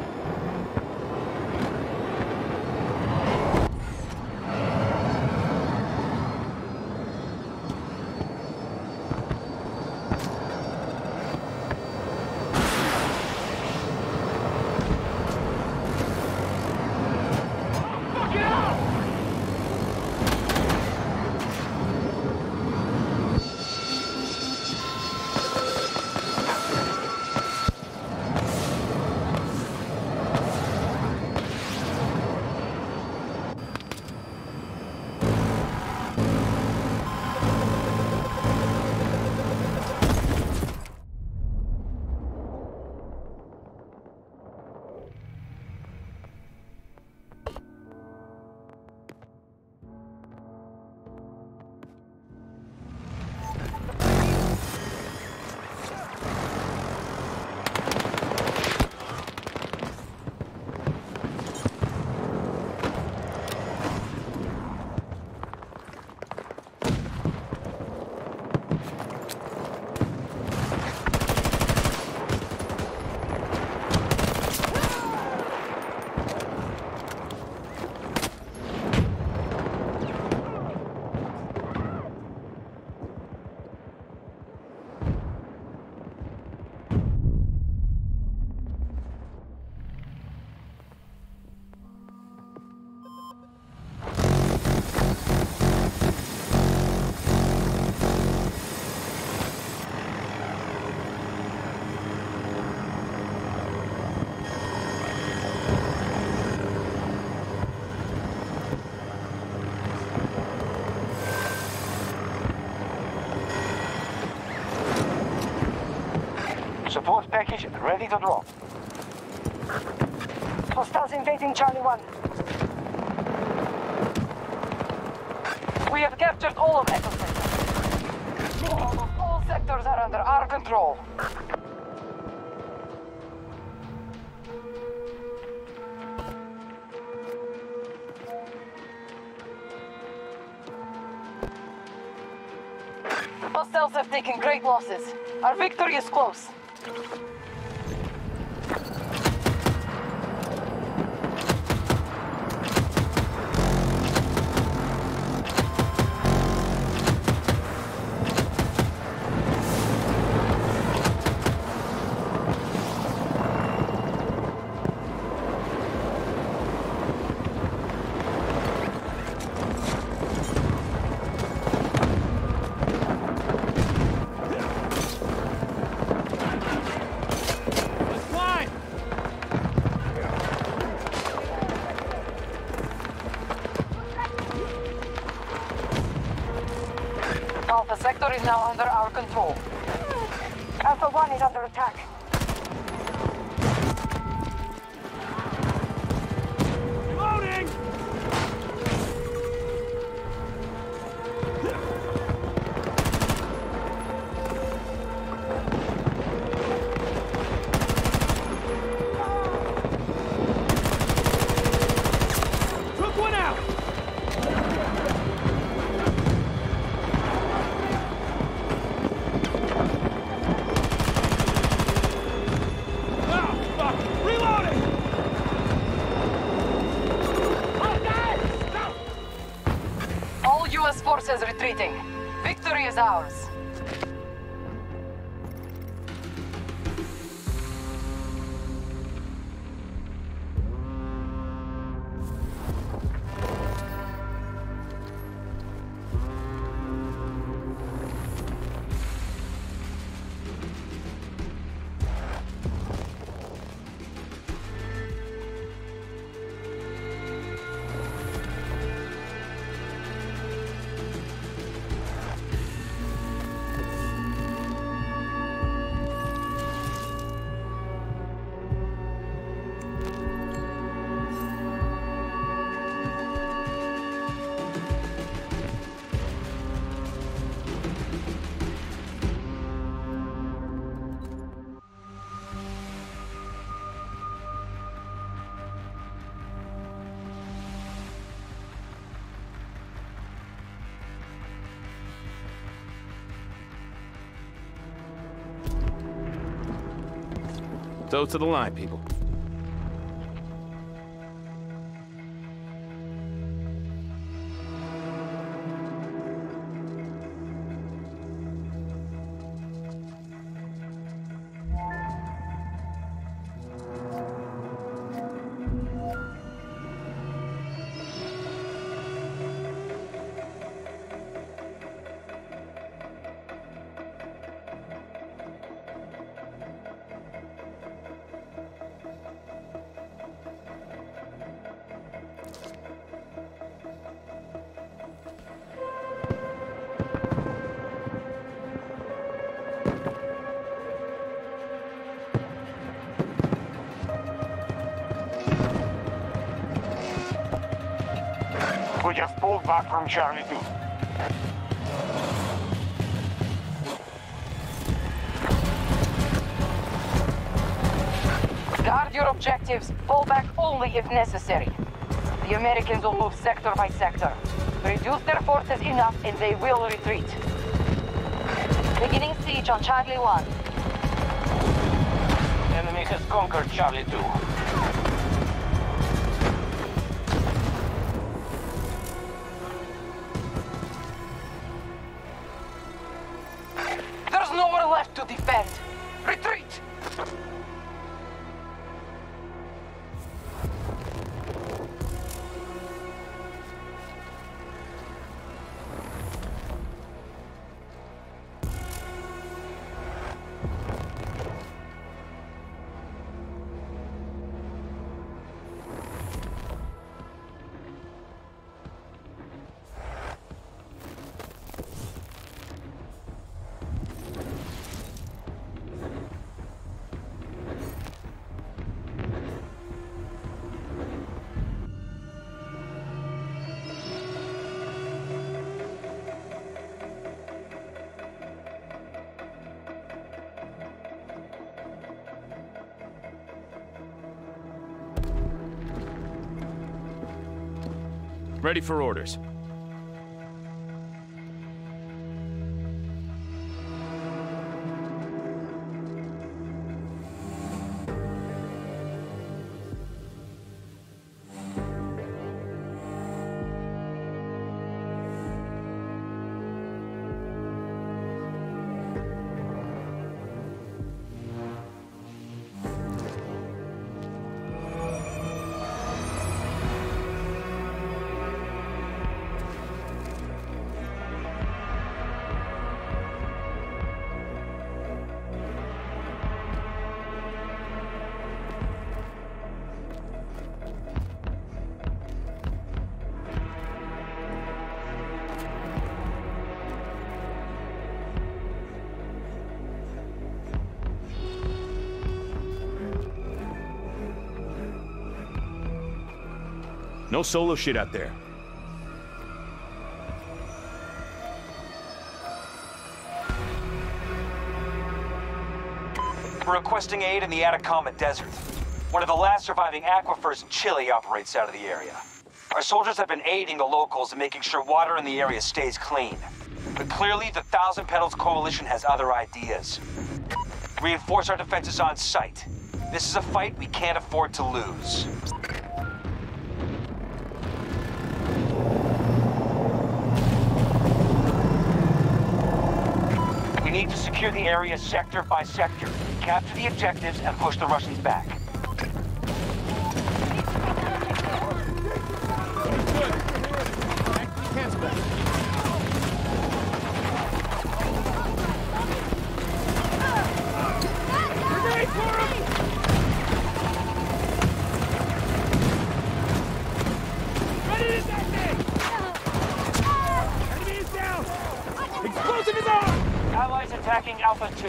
Support package ready to drop. Hostiles invading Charlie 1. We have captured all of Echo Sector. All sectors are under our control. Hostiles have taken great losses. Our victory is close. Alpha Sector is now under our control. Alpha 1 is under attack. Reloading! Took one out! U.S. forces retreating. Victory is ours. Toast to the line, people. We just pulled back from Charlie 2. Guard your objectives. Pull back only if necessary. The Americans will move sector by sector. Reduce their forces enough and they will retreat. Beginning siege on Charlie 1. Enemy has conquered Charlie 2. There's nowhere left to defend. Retreat! Ready for orders. No solo shit out there. We're requesting aid in the Atacama Desert. One of the last surviving aquifers in Chile operates out of the area. Our soldiers have been aiding the locals and making sure water in the area stays clean. But clearly, the Thousand Petals Coalition has other ideas. Reinforce our defenses on site. This is a fight we can't afford to lose. We need to secure the area sector by sector, capture the objectives, and push the Russians back. Allies attacking Alpha 2.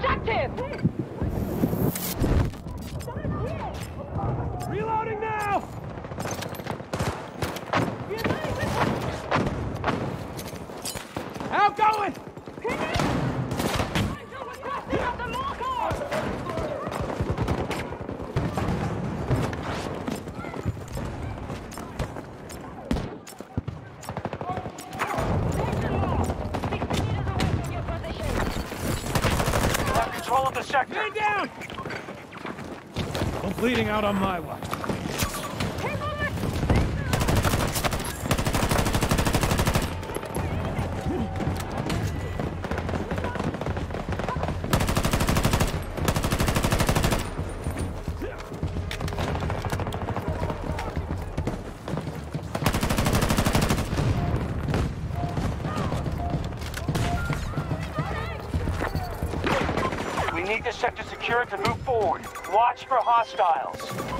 objective! Reloading now! Outgoing! Have control of the sector. Man down! No bleeding out on my watch. We need this sector secured to move forward. Watch for hostiles.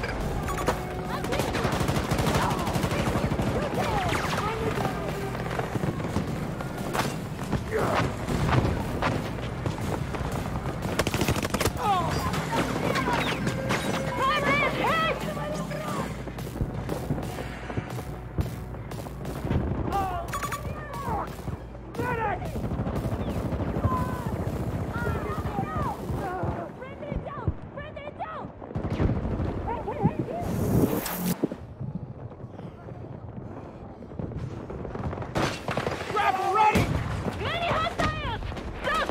Grapple ready! Many hostiles! Stop!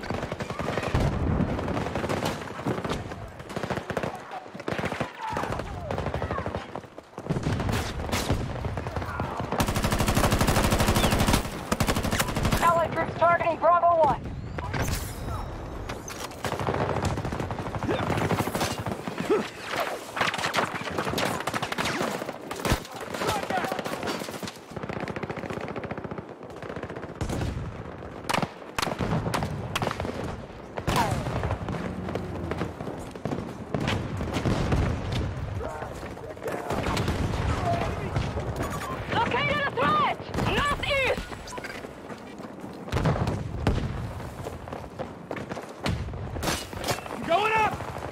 Allied troops targeting Bravo 1. Located a threat! Northeast! Going up!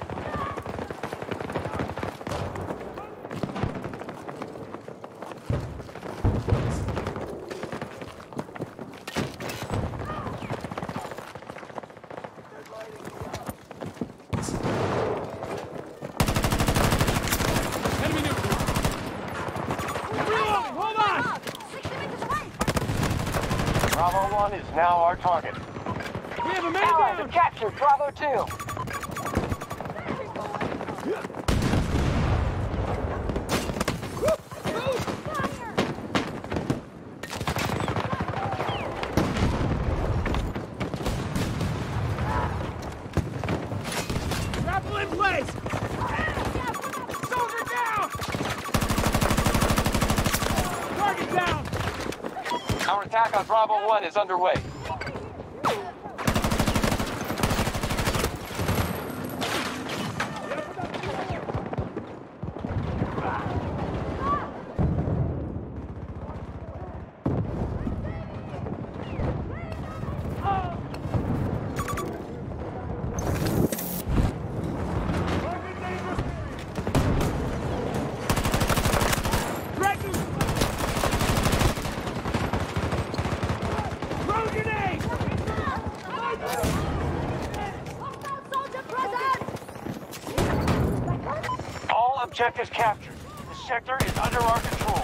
Enemy nuclear! Reloading! Hold on! 60 meters away! Bravo 1 is now our target. We have a man Allies down! have captured Bravo 2. Grapple in place! Soldier down! Target down! Our attack on Bravo 1 is underway. Threaten! Throw grenade! Hostile soldier present! All objectives captured. The sector is under our control.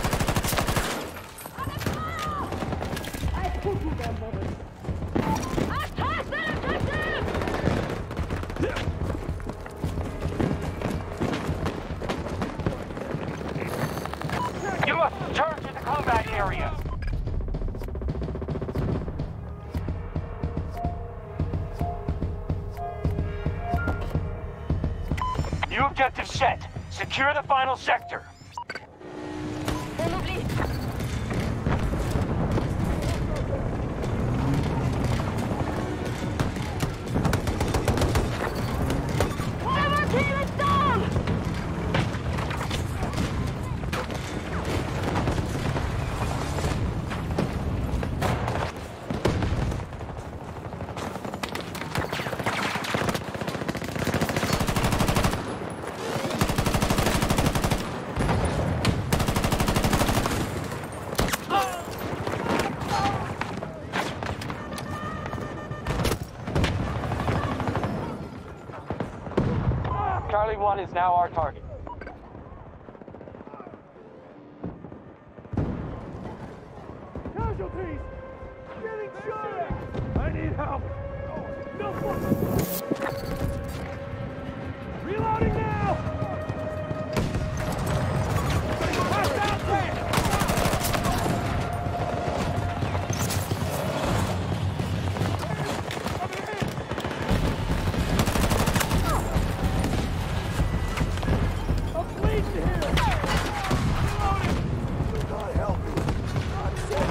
Attack that objective! You must return to the combat area. New objective set. Secure the final sector. Charlie 1 is now our target. Casualties! Getting shot at! I need help! No one! Reloading now! Hostile tank! I'm bleeding here! Reloading! Do not help me! I'm sick!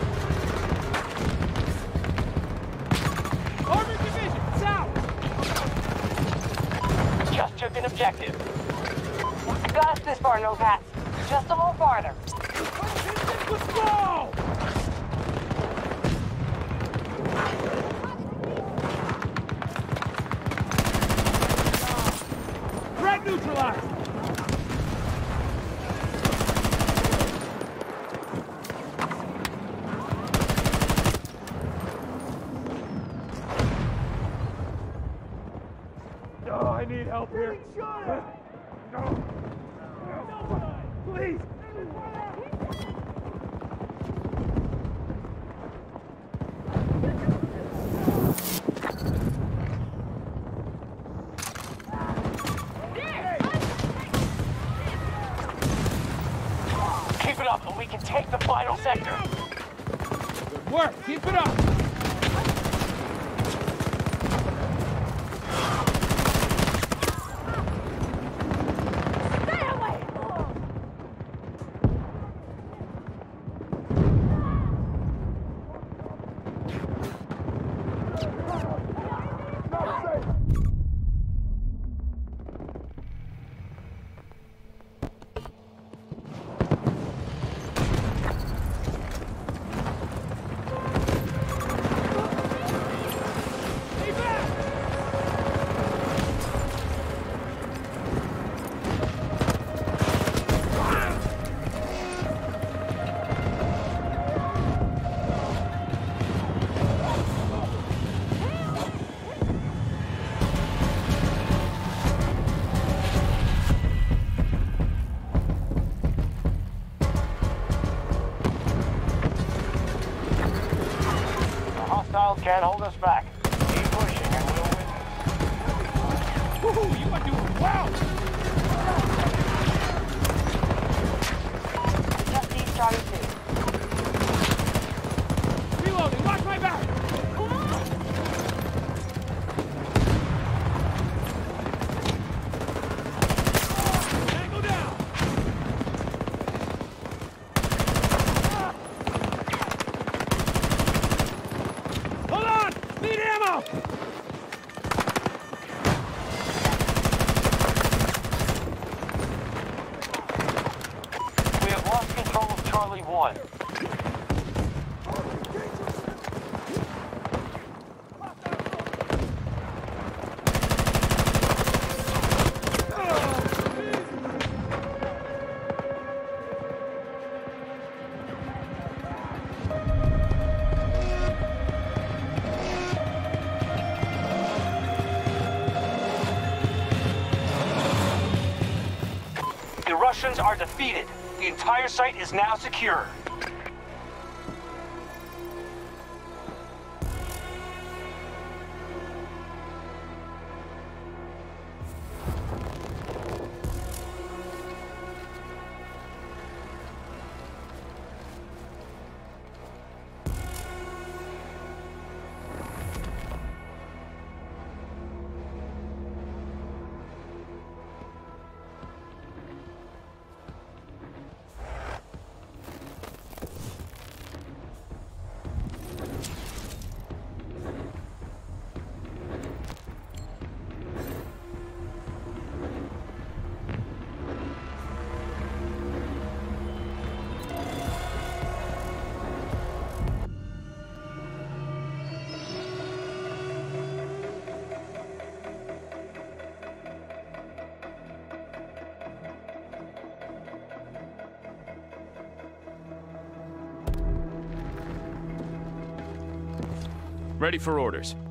Armored division, south! Just took an objective. Got us this far, no Pats. Just a little farther. Let's go! Threat neutralized! Oh, I need help here. No. Please. Keep it up and we can take the final sector. Good work, keep it up! Stay away! Stay back! The hostiles can't hold us back. Keep pushing and we'll win. Woohoo, you are doing well! Just these Charlie 2. Reloading, watch my back! Tango down! Hold on! Need ammo! We have lost control of Charlie 1. The Russians are defeated. The entire site is now secure. Ready for orders.